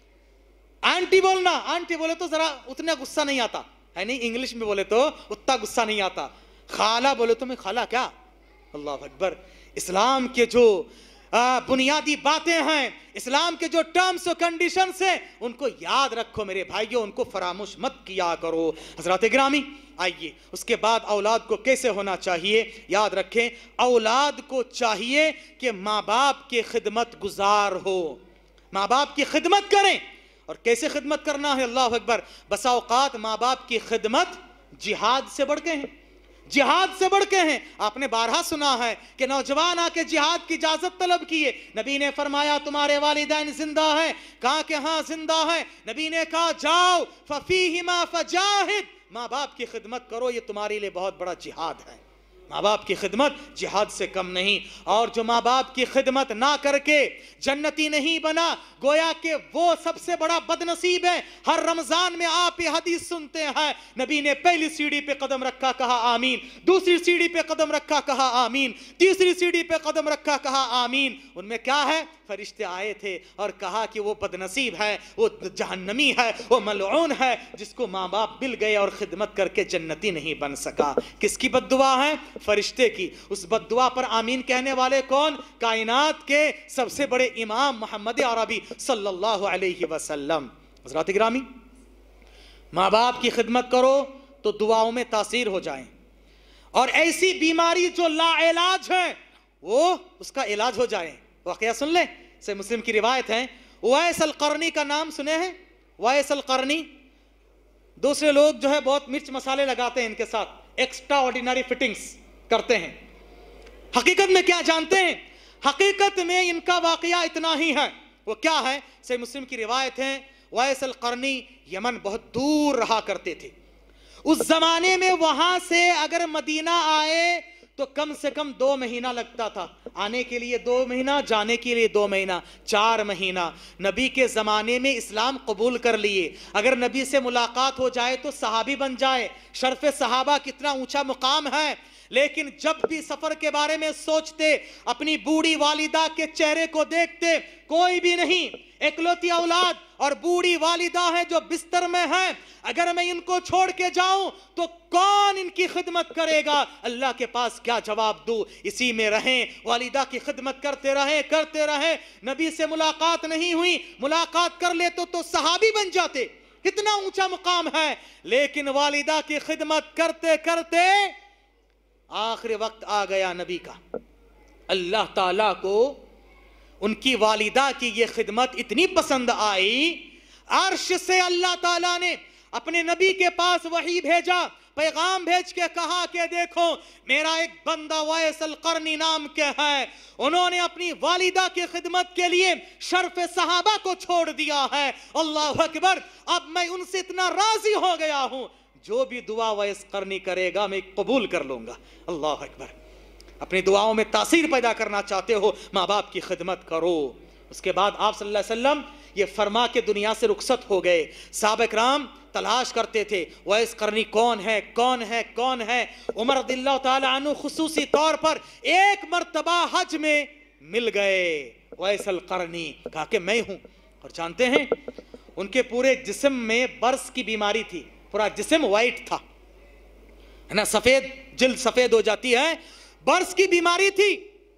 आंटी बोलना। आंटी बोले तो जरा उतना गुस्सा नहीं आता, है नहीं। इंग्लिश में बोले तो उतना गुस्सा नहीं आता। खाला बोले तो मैं खाला क्या। अल्लाह अकबर। इस्लाम के जो बुनियादी बातें हैं, इस्लाम के जो टर्म्स और कंडीशंस हैं, उनको याद रखो मेरे भाइयों, उनको फरामोश मत किया करो। हजरत गिरामी, आइए उसके बाद औलाद को कैसे होना चाहिए। याद रखें, औलाद को चाहिए कि माँ बाप की खिदमत गुजार हो, माँ बाप की खिदमत करें। और कैसे खिदमत करना है, अल्लाह अकबर। बसा औकात माँ बाप की खिदमत जिहाद से बढ़ के हैं, जिहाद से बढ़ के हैं। आपने बारहा सुना है कि नौजवान आके जिहाद की इजाजत तलब किए। नबी ने फरमाया, तुम्हारे वालिदैन जिंदा है? कहा कि हाँ जिंदा है। नबी ने कहा, जाओ फफीहिमा फजाहिद, माँ बाप की खिदमत करो, ये तुम्हारे लिए बहुत बड़ा जिहाद है। माँ बाप की खिदमत जिहाद से कम नहीं। और जो माँ बाप की खिदमत ना करके जन्नती नहीं बना, गोया कि वो सबसे बड़ा बदनसीब है। हर रमजान में आप ये हदीस सुनते हैं, नबी ने पहली सीढ़ी पे कदम रखा, कहा आमीन, दूसरी सीढ़ी पे कदम रखा, कहा आमीन, तीसरी सीढ़ी पे कदम रखा, कहा आमीन। उनमें क्या है, फरिश्ते आए थे और कहा कि वो बदनसीब है, वो जहन्नमी है, वो मलऊन है, जिसको माँ बाप मिल गए और खिदमत करके जन्नती नहीं बन सका। किसकी बद्दुआ है? फरिश्ते की। उस बद्दुआ पर आमीन कहने वाले कौन? कायनात के सबसे बड़े इमाम मोहम्मद अरबी सल्लल्लाहु अलैहि वसल्लम। हज़रात गिरामी, माँ बाप की खिदमत करो तो दुआओं में तासीर हो जाए, और ऐसी बीमारी जो लाइलाज है वो उसका इलाज हो जाए। वाक़या सुन ले, से मुस्लिम की रिवायत है। उवैस अल-क़रनी का नाम सुने हैं? उवैस अल-क़रनी, दूसरे लोग जो है बहुत मिर्च मसाले लगाते हैं इनके साथ, एक्स्ट्रा ऑर्डिनरी फिटिंग्स करते हैं। हकीकत में क्या जानते हैं? हकीकत में इनका वाक़या इतना ही है। वो क्या है? से मुस्लिम की रिवायत है, उवैस अल-क़रनी यमन बहुत दूर रहा करते थे। उस जमाने में वहां से अगर मदीना आए تو کم سے کم 2 مہینہ لگتا تھا، آنے کے لیے 2 مہینہ، جانے کے لیے 2 مہینہ، 4 مہینہ۔ نبی کے زمانے میں اسلام قبول کر لیے، اگر نبی سے ملاقات ہو جائے تو صحابی بن جائے۔ شرف صحابہ کتنا اونچا مقام ہے، لیکن جب بھی سفر کے بارے میں سوچتے، اپنی بوڑھی والدہ کے چہرے کو دیکھتے، کوئی بھی نہیں، اکلوتی اولاد اور بوڑھی والدہ ہے جو بستر میں ہیں، اگر میں ان کو چھوڑ کے جاؤں تو کون ان کی خدمت کرے گا؟ اللہ کے پاس کیا جواب دوں؟ اسی میں رہیں، والدہ کی خدمت کرتے رہیں۔ نبی سے ملاقات نہیں ہوئی، ملاقات کر لیتے تو صحابی بن جاتے، کتنا اونچا مقام ہے۔ لیکن والدہ کی خدمت کرتے کرتے آخری وقت آ گیا نبی کا۔ اللہ تعالیٰ کو ان کی والدہ کی یہ خدمت اتنی پسند آئی، عرش سے اللہ تعالیٰ نے اپنے نبی کے پاس وحی بھیجا، پیغام بھیج کے کہا کہ دیکھو میرا ایک بندہ ویس القرنی نام کے ہے، انہوں نے اپنی والدہ کی خدمت کے لیے شرف صحابہ کو چھوڑ دیا ہے۔ اللہ اکبر، اب میں ان سے اتنا راضی ہو گیا ہوں، جو بھی دعا ویس قرنی کرے گا میں قبول کر لوں گا۔ اللہ اکبر، اپنی دعاؤں میں تاثیر پیدا کرنا چاہتے ہو، ماں باپ کی خدمت کرو۔ اس کے بعد آپ صلی اللہ علیہ وسلم یہ فرما کے دنیا سے رخصت ہو گئے۔ صحابہ کرام تلاش کرتے تھے ویس قرنی کون ہے۔ عمر رضی اللہ تعالی عنہ خصوصی طور پر ایک مرتبہ حج میں مل گئے ویس القرنی، کہا کہ میں ہوں۔ اور جانتے ہیں ان کے پورے جسم میں برس کی بیماری تھی، پورا جسم وائٹ تھا، ہے نا، سفید جلد سفید ہو جاتی ہے، برس کی بیماری تھی۔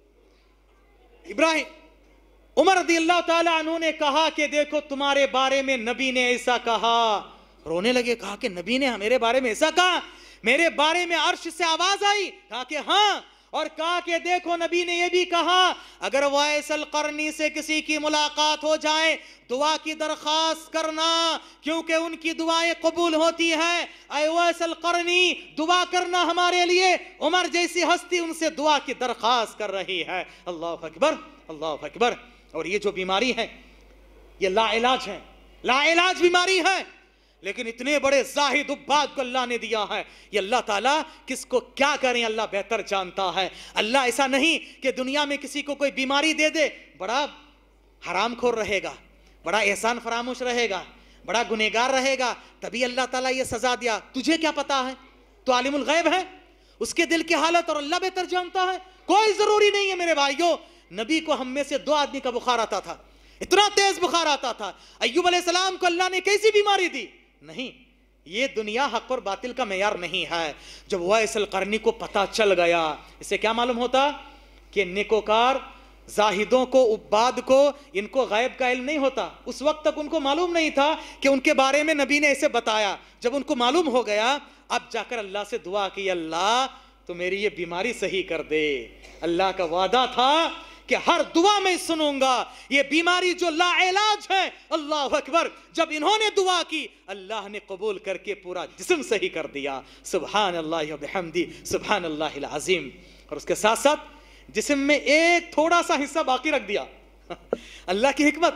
عمر رضی اللہ تعالی عنہ نے کہا کہ دیکھو تمہارے بارے میں نبی نے ایسا کہا۔ رونے لگے، کہا کہ نبی نے میرے بارے میں ایسا کہا؟ میرے بارے میں عرش سے آواز آئی؟ کہا کہ ہاں، اور کہا کہ دیکھو نبی نے یہ بھی کہا اگر ویس القرنی سے کسی کی ملاقات ہو جائے دعا کی درخواست کرنا، کیونکہ ان کی دعائیں قبول ہوتی ہیں۔ اے ویس القرنی دعا کرنا ہمارے لیے، عمر جیسی ہستی ان سے دعا کی درخواست کر رہی ہے۔ اللہ اکبر، اللہ اکبر۔ اور یہ جو بیماری ہے یہ لا علاج ہے، لا علاج بیماری ہے، لیکن اتنے بڑے زاہد عباد کو اللہ نے دیا ہے۔ یہ اللہ تعالیٰ کس کو کیا کریں اللہ بہتر جانتا ہے۔ اللہ ایسا نہیں کہ دنیا میں کسی کو کوئی بیماری دے دے، بڑا حرام خور رہے گا، بڑا احسان فراموش رہے گا، بڑا گنہگار رہے گا، تبھی اللہ تعالیٰ یہ سزا دیا۔ تجھے کیا پتا ہے؟ تو عالم الغیب ہے، اس کے دل کی حالت اور اللہ بہتر جانتا ہے۔ کوئی ضروری نہیں ہے میرے بھائیوں۔ نبی کو ہم میں سے 2 آدمی کا بخار آتا تھا، اتنا تیز بخار آتا تھا۔ ایوب علیہ السلام کو اللہ نے کیسی بیماری دی؟ نہیں، یہ دنیا حق اور باطل کا معیار نہیں ہے۔ جب ویس القرنی کو پتہ چل گیا، اس سے کیا معلوم ہوتا کہ نیکوکار زاہدوں کو، عباد کو، ان کو غیب کا علم نہیں ہوتا۔ اس وقت تک ان کو معلوم نہیں تھا کہ ان کے بارے میں نبی نے ایسے بتایا۔ جب ان کو معلوم ہو گیا، اب جا کر اللہ سے دعا کی، اللہ تو میری یہ بیماری صحیح کر دے۔ اللہ کا وعدہ تھا کہ ہر دعا میں سنوں گا، یہ بیماری جو لا علاج ہے۔ اللہ اکبر، جب انہوں نے دعا کی اللہ نے قبول کر کے پورا جسم صحیح کر دیا۔ سبحان اللہ و بحمدی، سبحان اللہ العظیم۔ اور اس کے ساتھ ساتھ جسم میں ایک تھوڑا سا حصہ باقی رکھ دیا۔ اللہ کی حکمت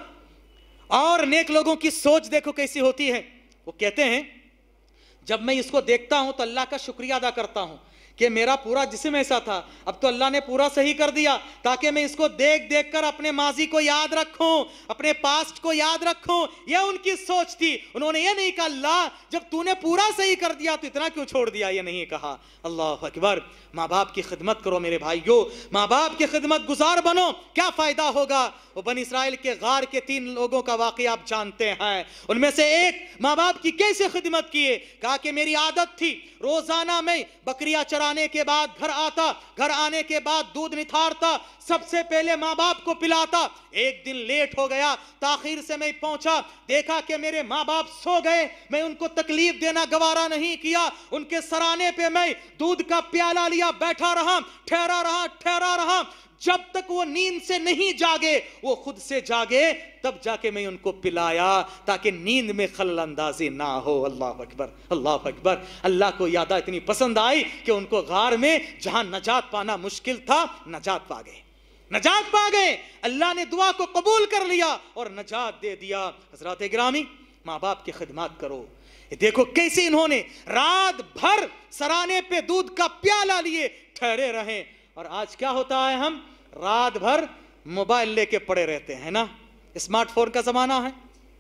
اور نیک لوگوں کی سوچ دیکھو کیسی ہوتی ہے۔ وہ کہتے ہیں جب میں اس کو دیکھتا ہوں تو اللہ کا شکریہ ادا کرتا ہوں کہ میرا پورا جسم ایسا تھا، اب تو اللہ نے پورا صحیح کر دیا، تاکہ میں اس کو دیکھ دیکھ کر اپنے ماضی کو یاد رکھوں، اپنے پاسٹ کو یاد رکھوں۔ یہ ان کی سوچ تھی۔ انہوں نے یہ نہیں کہا اللہ جب تو نے پورا صحیح کر دیا تو اتنا کیوں چھوڑ دیا، یہ نہیں کہا۔ اللہ اکبر۔ ماں باپ کی خدمت کرو میرے بھائیو، ماں باپ کی خدمت گزار بنو، کیا فائدہ ہوگا؟ وہ بنی اسرائیل کے غار کے 3 لوگوں کا واقعہ آپ جانتے ہیں۔ ان میں سے ایک ماں باپ کی کیسے خدمت کیے؟ کہا کہ میری عادت تھی روزانہ میں بکریاں چرانے کے بعد گھر آتا، گھر آنے کے بعد دودھ نتھارتا، سب سے پہلے ماں باپ کو پلاتا۔ ایک دن لیٹ ہو گیا، تاخیر سے میں پہنچا، دیکھا کہ میرے ماں باپ سو گئے، میں ان کو تکلیف دینا گوارا نہیں کیا، ان کے سرانے پہ میں دودھ کا پیالہ لیا، بیٹھا رہا، ٹھہرا رہا، جب تک وہ نیند سے نہیں جاگے، وہ خود سے جاگے، تب جا کے میں ان کو پلایا تاکہ نیند میں خلل اندازی نہ ہو۔ اللہ اکبر، اللہ اکبر۔ اللہ کو یادہ اتنی پسند آئی کہ ان کو غار میں جہاں نجات پانا مشکل تھا نجات پا گئے۔ اللہ نے دعا کو قبول کر لیا اور نجات دے دیا۔ حضرات گرامی، ماں باپ کی خدمات کرو، دیکھو کیسے انہوں نے رات بھر سرانے پہ دودھ کا پیالہ لیے ٹھہرے رہے، اور آج کیا ہوتا ہے، ہم رات بھر موبائل لے کے پڑے رہتے ہیں نا۔ اسمارٹ فون کا زمانہ ہے،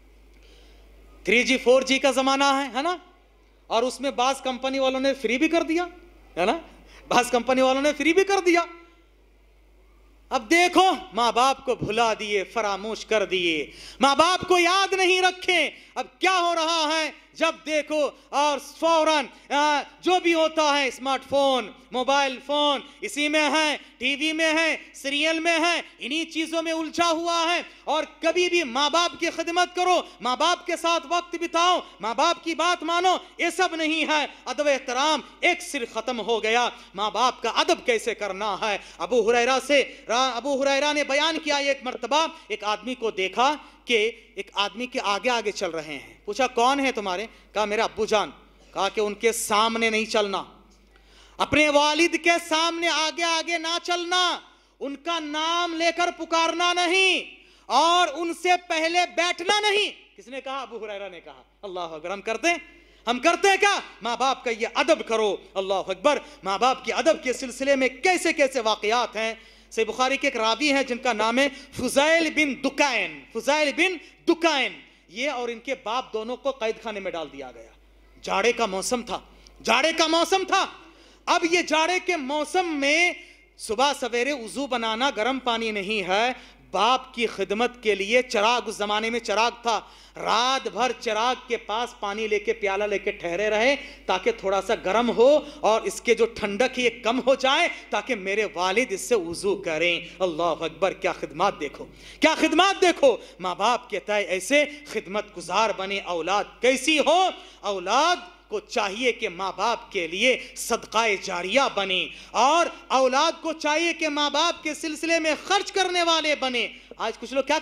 3G 4G کا زمانہ ہے نا، اور اس میں بعض کمپنی والوں نے فری بھی کر دیا ہے نا، بعض کمپنی والوں نے فری بھی کر دیا۔ اب دیکھو ماں باپ کو بھلا دیے، فراموش کر دیے، ماں باپ کو یاد نہیں رکھیں۔ اب کیا ہو رہا ہے، جب دیکھو اور فوراً جو بھی ہوتا ہے اسمارٹ فون، موبائل فون، اسی میں ہے، ٹی وی میں ہے، سیریل میں ہے، انہی چیزوں میں الجھا ہوا ہے۔ اور کبھی بھی ماں باپ کی خدمت کرو، ماں باپ کے ساتھ وقت بتاؤ، ماں باپ کی بات مانو، یہ سب نہیں ہے۔ ادب احترام ایک سر ختم ہو گیا، ماں باپ کا ادب کیسے کرنا ہے۔ ابو ہریرہ نے بیان کیا، ایک مرتبہ ایک آدمی کو دیکھا کہ ایک آدمی کے آگے آگے چل رہے ہیں، پوچھا کون ہے تمہارے، کہا میرے ابو جان، کہا کہ ان کے سامنے نہیں چلنا، اپنے والد کے سامنے آگے آگے نہ چلنا، ان کا نام لے کر پکارنا نہیں، اور ان سے پہلے بیٹھنا نہیں۔ کس نے کہا؟ ابو ہریرہ نے کہا۔ اللہ اکبر، ہم کرتے ہیں کیا؟ ماں باپ کا یہ ادب کرو۔ اللہ اکبر، ماں باپ کے ادب کے سلسلے میں کیسے کیسے واقعات ہیں۔ صحیح بخاری کے ایک راوی ہیں جن کا نام ہے فضیل بن دکین، یہ اور ان کے باپ دونوں کو قید خانے میں ڈال دیا گیا۔ جاڑے کا موسم تھا، اب یہ جاڑے کے موسم میں صبح سویرے وضو بنانا، گرم پانی نہیں ہے، باپ کی خدمت کے لیے چراغ، اس زمانے میں چراغ تھا، رات بھر چراغ کے پاس پانی لے کے، پیالہ لے کے ٹھہرے رہے تاکہ تھوڑا سا گرم ہو اور اس کے جو ٹھنڈک ہے یہ کم ہو جائے تاکہ میرے والد اس سے وضو کریں۔ اللہ اکبر، کیا خدمات دیکھو، ماں باپ کے تئیں ایسے خدمت گزار بنے۔ اولاد کیسی ہو؟ اولاد کو چاہیے کہ ماں باپ کے لیے صدقہ جاریہ بنے، اور اولاد کو چاہیے کہ ماں باپ کے سلسلے میں خرچ کرنے والے بنے۔ آج کچھ لوگ کیا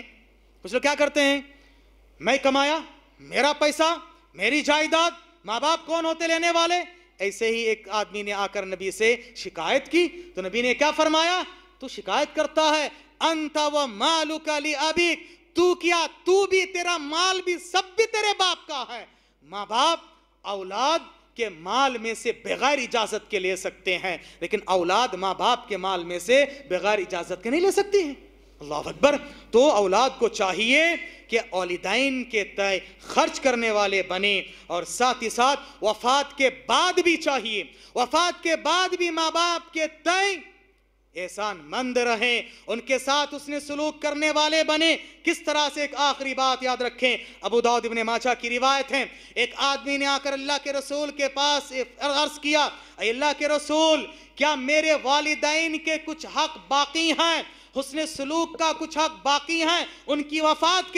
کرتے ہیں، میں کمایا، میرا پیسہ، میری جائیداد، ماں باپ کون ہوتے لینے والے؟ ایسے ہی ایک آدمی نے آ کر نبی سے شکایت کی تو نبی نے کیا فرمایا؟ تو شکایت کرتا ہے، انت و مالک لابیک، تو کیا، تو بھی، تیرا مال بھی، سب بھی تیرے باپ کا ہے۔ ماں باپ اولاد کے مال میں سے بغیر اجازت کے لے سکتے ہیں، لیکن اولاد ماں باپ کے مال میں سے بغیر اجازت کے نہیں لے سکتی ہیں۔ اللہ اکبر، تو اولاد کو چاہیے کہ والدین کے تئیں خرچ کرنے والے بنے، اور ساتھ ہی ساتھ وفات کے بعد بھی چاہیے، وفات کے بعد بھی ماں باپ کے تئیں احسان مند رہیں، ان کے ساتھ اس نے سلوک کرنے والے بنے۔ کس طرح سے؟ ایک آخری بات یاد رکھیں، ابو داؤد ابن ماجہ کی روایت ہے، ایک آدمی نے آ کر اللہ کے رسول کے پاس عرض کیا، اے اللہ کے رسول، کیا میرے والدین کے کچھ حق باقی ہیں، حسن سلوک کا کچھ حق باقی ہیں، ان کی وفات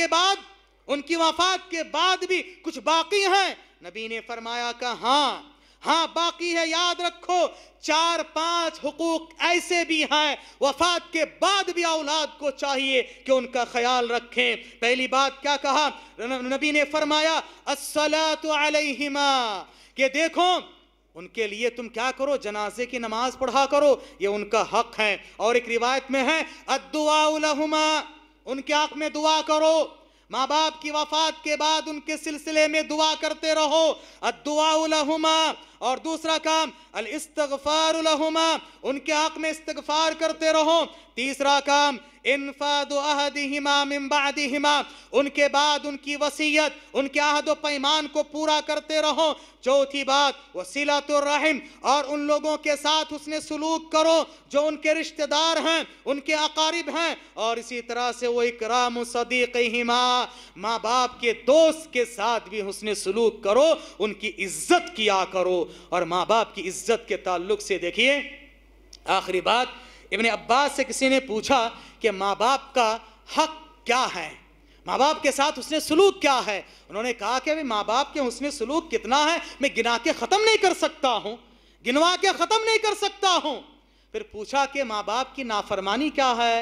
کے بعد بھی کچھ باقی ہیں؟ نبی نے فرمایا کہ ہاں باقی ہے۔ یاد رکھو، 4-5 حقوق ایسے بھی ہیں وفات کے بعد بھی اولاد کو چاہیے کہ ان کا خیال رکھیں۔ پہلی بات کیا کہا نبی نے؟ فرمایا الصلاۃ علیہما، کہ دیکھو ان کے لیے تم کیا کرو، جنازے کی نماز پڑھا کرو، یہ ان کا حق ہے۔ اور ایک روایت میں ہے الدعاء لہما، ان کے حق میں دعا کرو، ماں باپ کی وفات کے بعد ان کے سلسلے میں دعا کرتے رہو، الدعاء لہما۔ اور دوسرا کام الاستغفار لہما، ان کے حق میں استغفار کرتے رہو۔ تیسرا کام انفاذ عہدہما من بعدہما، ان کے بعد ان کی وصیت، ان کے عہد و پیمان کو پورا کرتے رہو۔ چوتھی بات وصلۃ الرحم، اور ان لوگوں کے ساتھ حسن سلوک کرو جو ان کے رشتہ دار ہیں، ان کے اقارب ہیں۔ اور اسی طرح سے وہ اکرام صدیقہما، ماں باپ کے دوست کے ساتھ بھی حسن سلوک کرو، ان کی عزت کیا کرو۔ اور ماں باپ کی عزت کے تعلق سے دیکھیے، آخری بات، ابن عباس سے کسی نے پوچھا کہ ماں باپ کا حق کیا ہے، ماں باپ کے ساتھ حسن سلوک کیا ہے؟ انہوں نے کہا کہ ماں باپ کے حسن سلوک کتنا ہے میں گنا کے ختم نہیں کر سکتا ہوں۔ پھر پوچھا کہ ماں باپ کی نافرمانی کیا ہے؟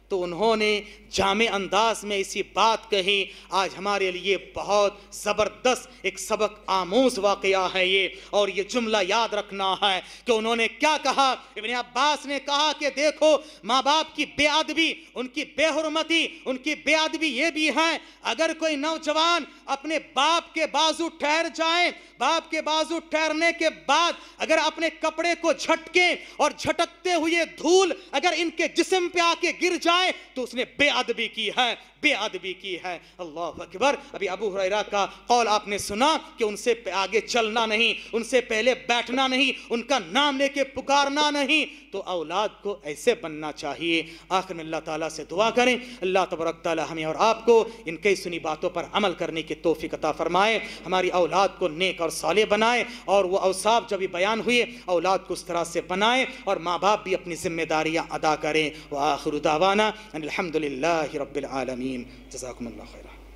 تو انہوں نے جامع انداز میں اسی بات کہی. آج ہمارے لیے بہت زبردست ایک سبق آموز واقعہ ہے یہ, اور یہ جملہ یاد رکھنا ہے کہ انہوں نے کیا کہا. ابن عباس نے کہا کہ دیکھو ماں باپ کی بے ادبی, ان کی بے حرمتی, ان کی بے ادبی یہ بھی ہے, اگر کوئی نوجوان اپنے باپ کے بازو ٹھہر جائے, باپ کے بازو ٹھہرنے کے بعد اگر اپنے کپڑے کو جھٹکے اور جھٹکتے ہوئے دھول اگر ان کے جسم پہ آ کے گر جائے تو اس نے بے ادبی کی ہے, بے ادبی کی ہے. اللہ اکبر. ابھی ابو ہریرہ کا قول آپ نے سنا کہ ان سے آگے چلنا نہیں, ان سے پہلے بیٹھنا نہیں, ان کا نام لے کے پکارنا نہیں. تو اولاد کو ایسے بننا چاہیے. آخر میں اللہ تعالیٰ سے دعا کریں, اللہ تبارک تعالیٰ ہمیں اور آپ کو ان کئی سنی باتوں پر عمل کرنے کی توفیق عطا فرمائے, ہماری اولاد کو نیک اور صالح بنائے, اور وہ اوصاف جو بھی بیان ہوئے اولاد کو اس طرح سے بنائے, اور ماں باپ بھی اپنی ذمہ داریاں ادا کریں. وآخر دعوانا ان الحمد للہ رب العالمین. جزاکم اللہ خیرا.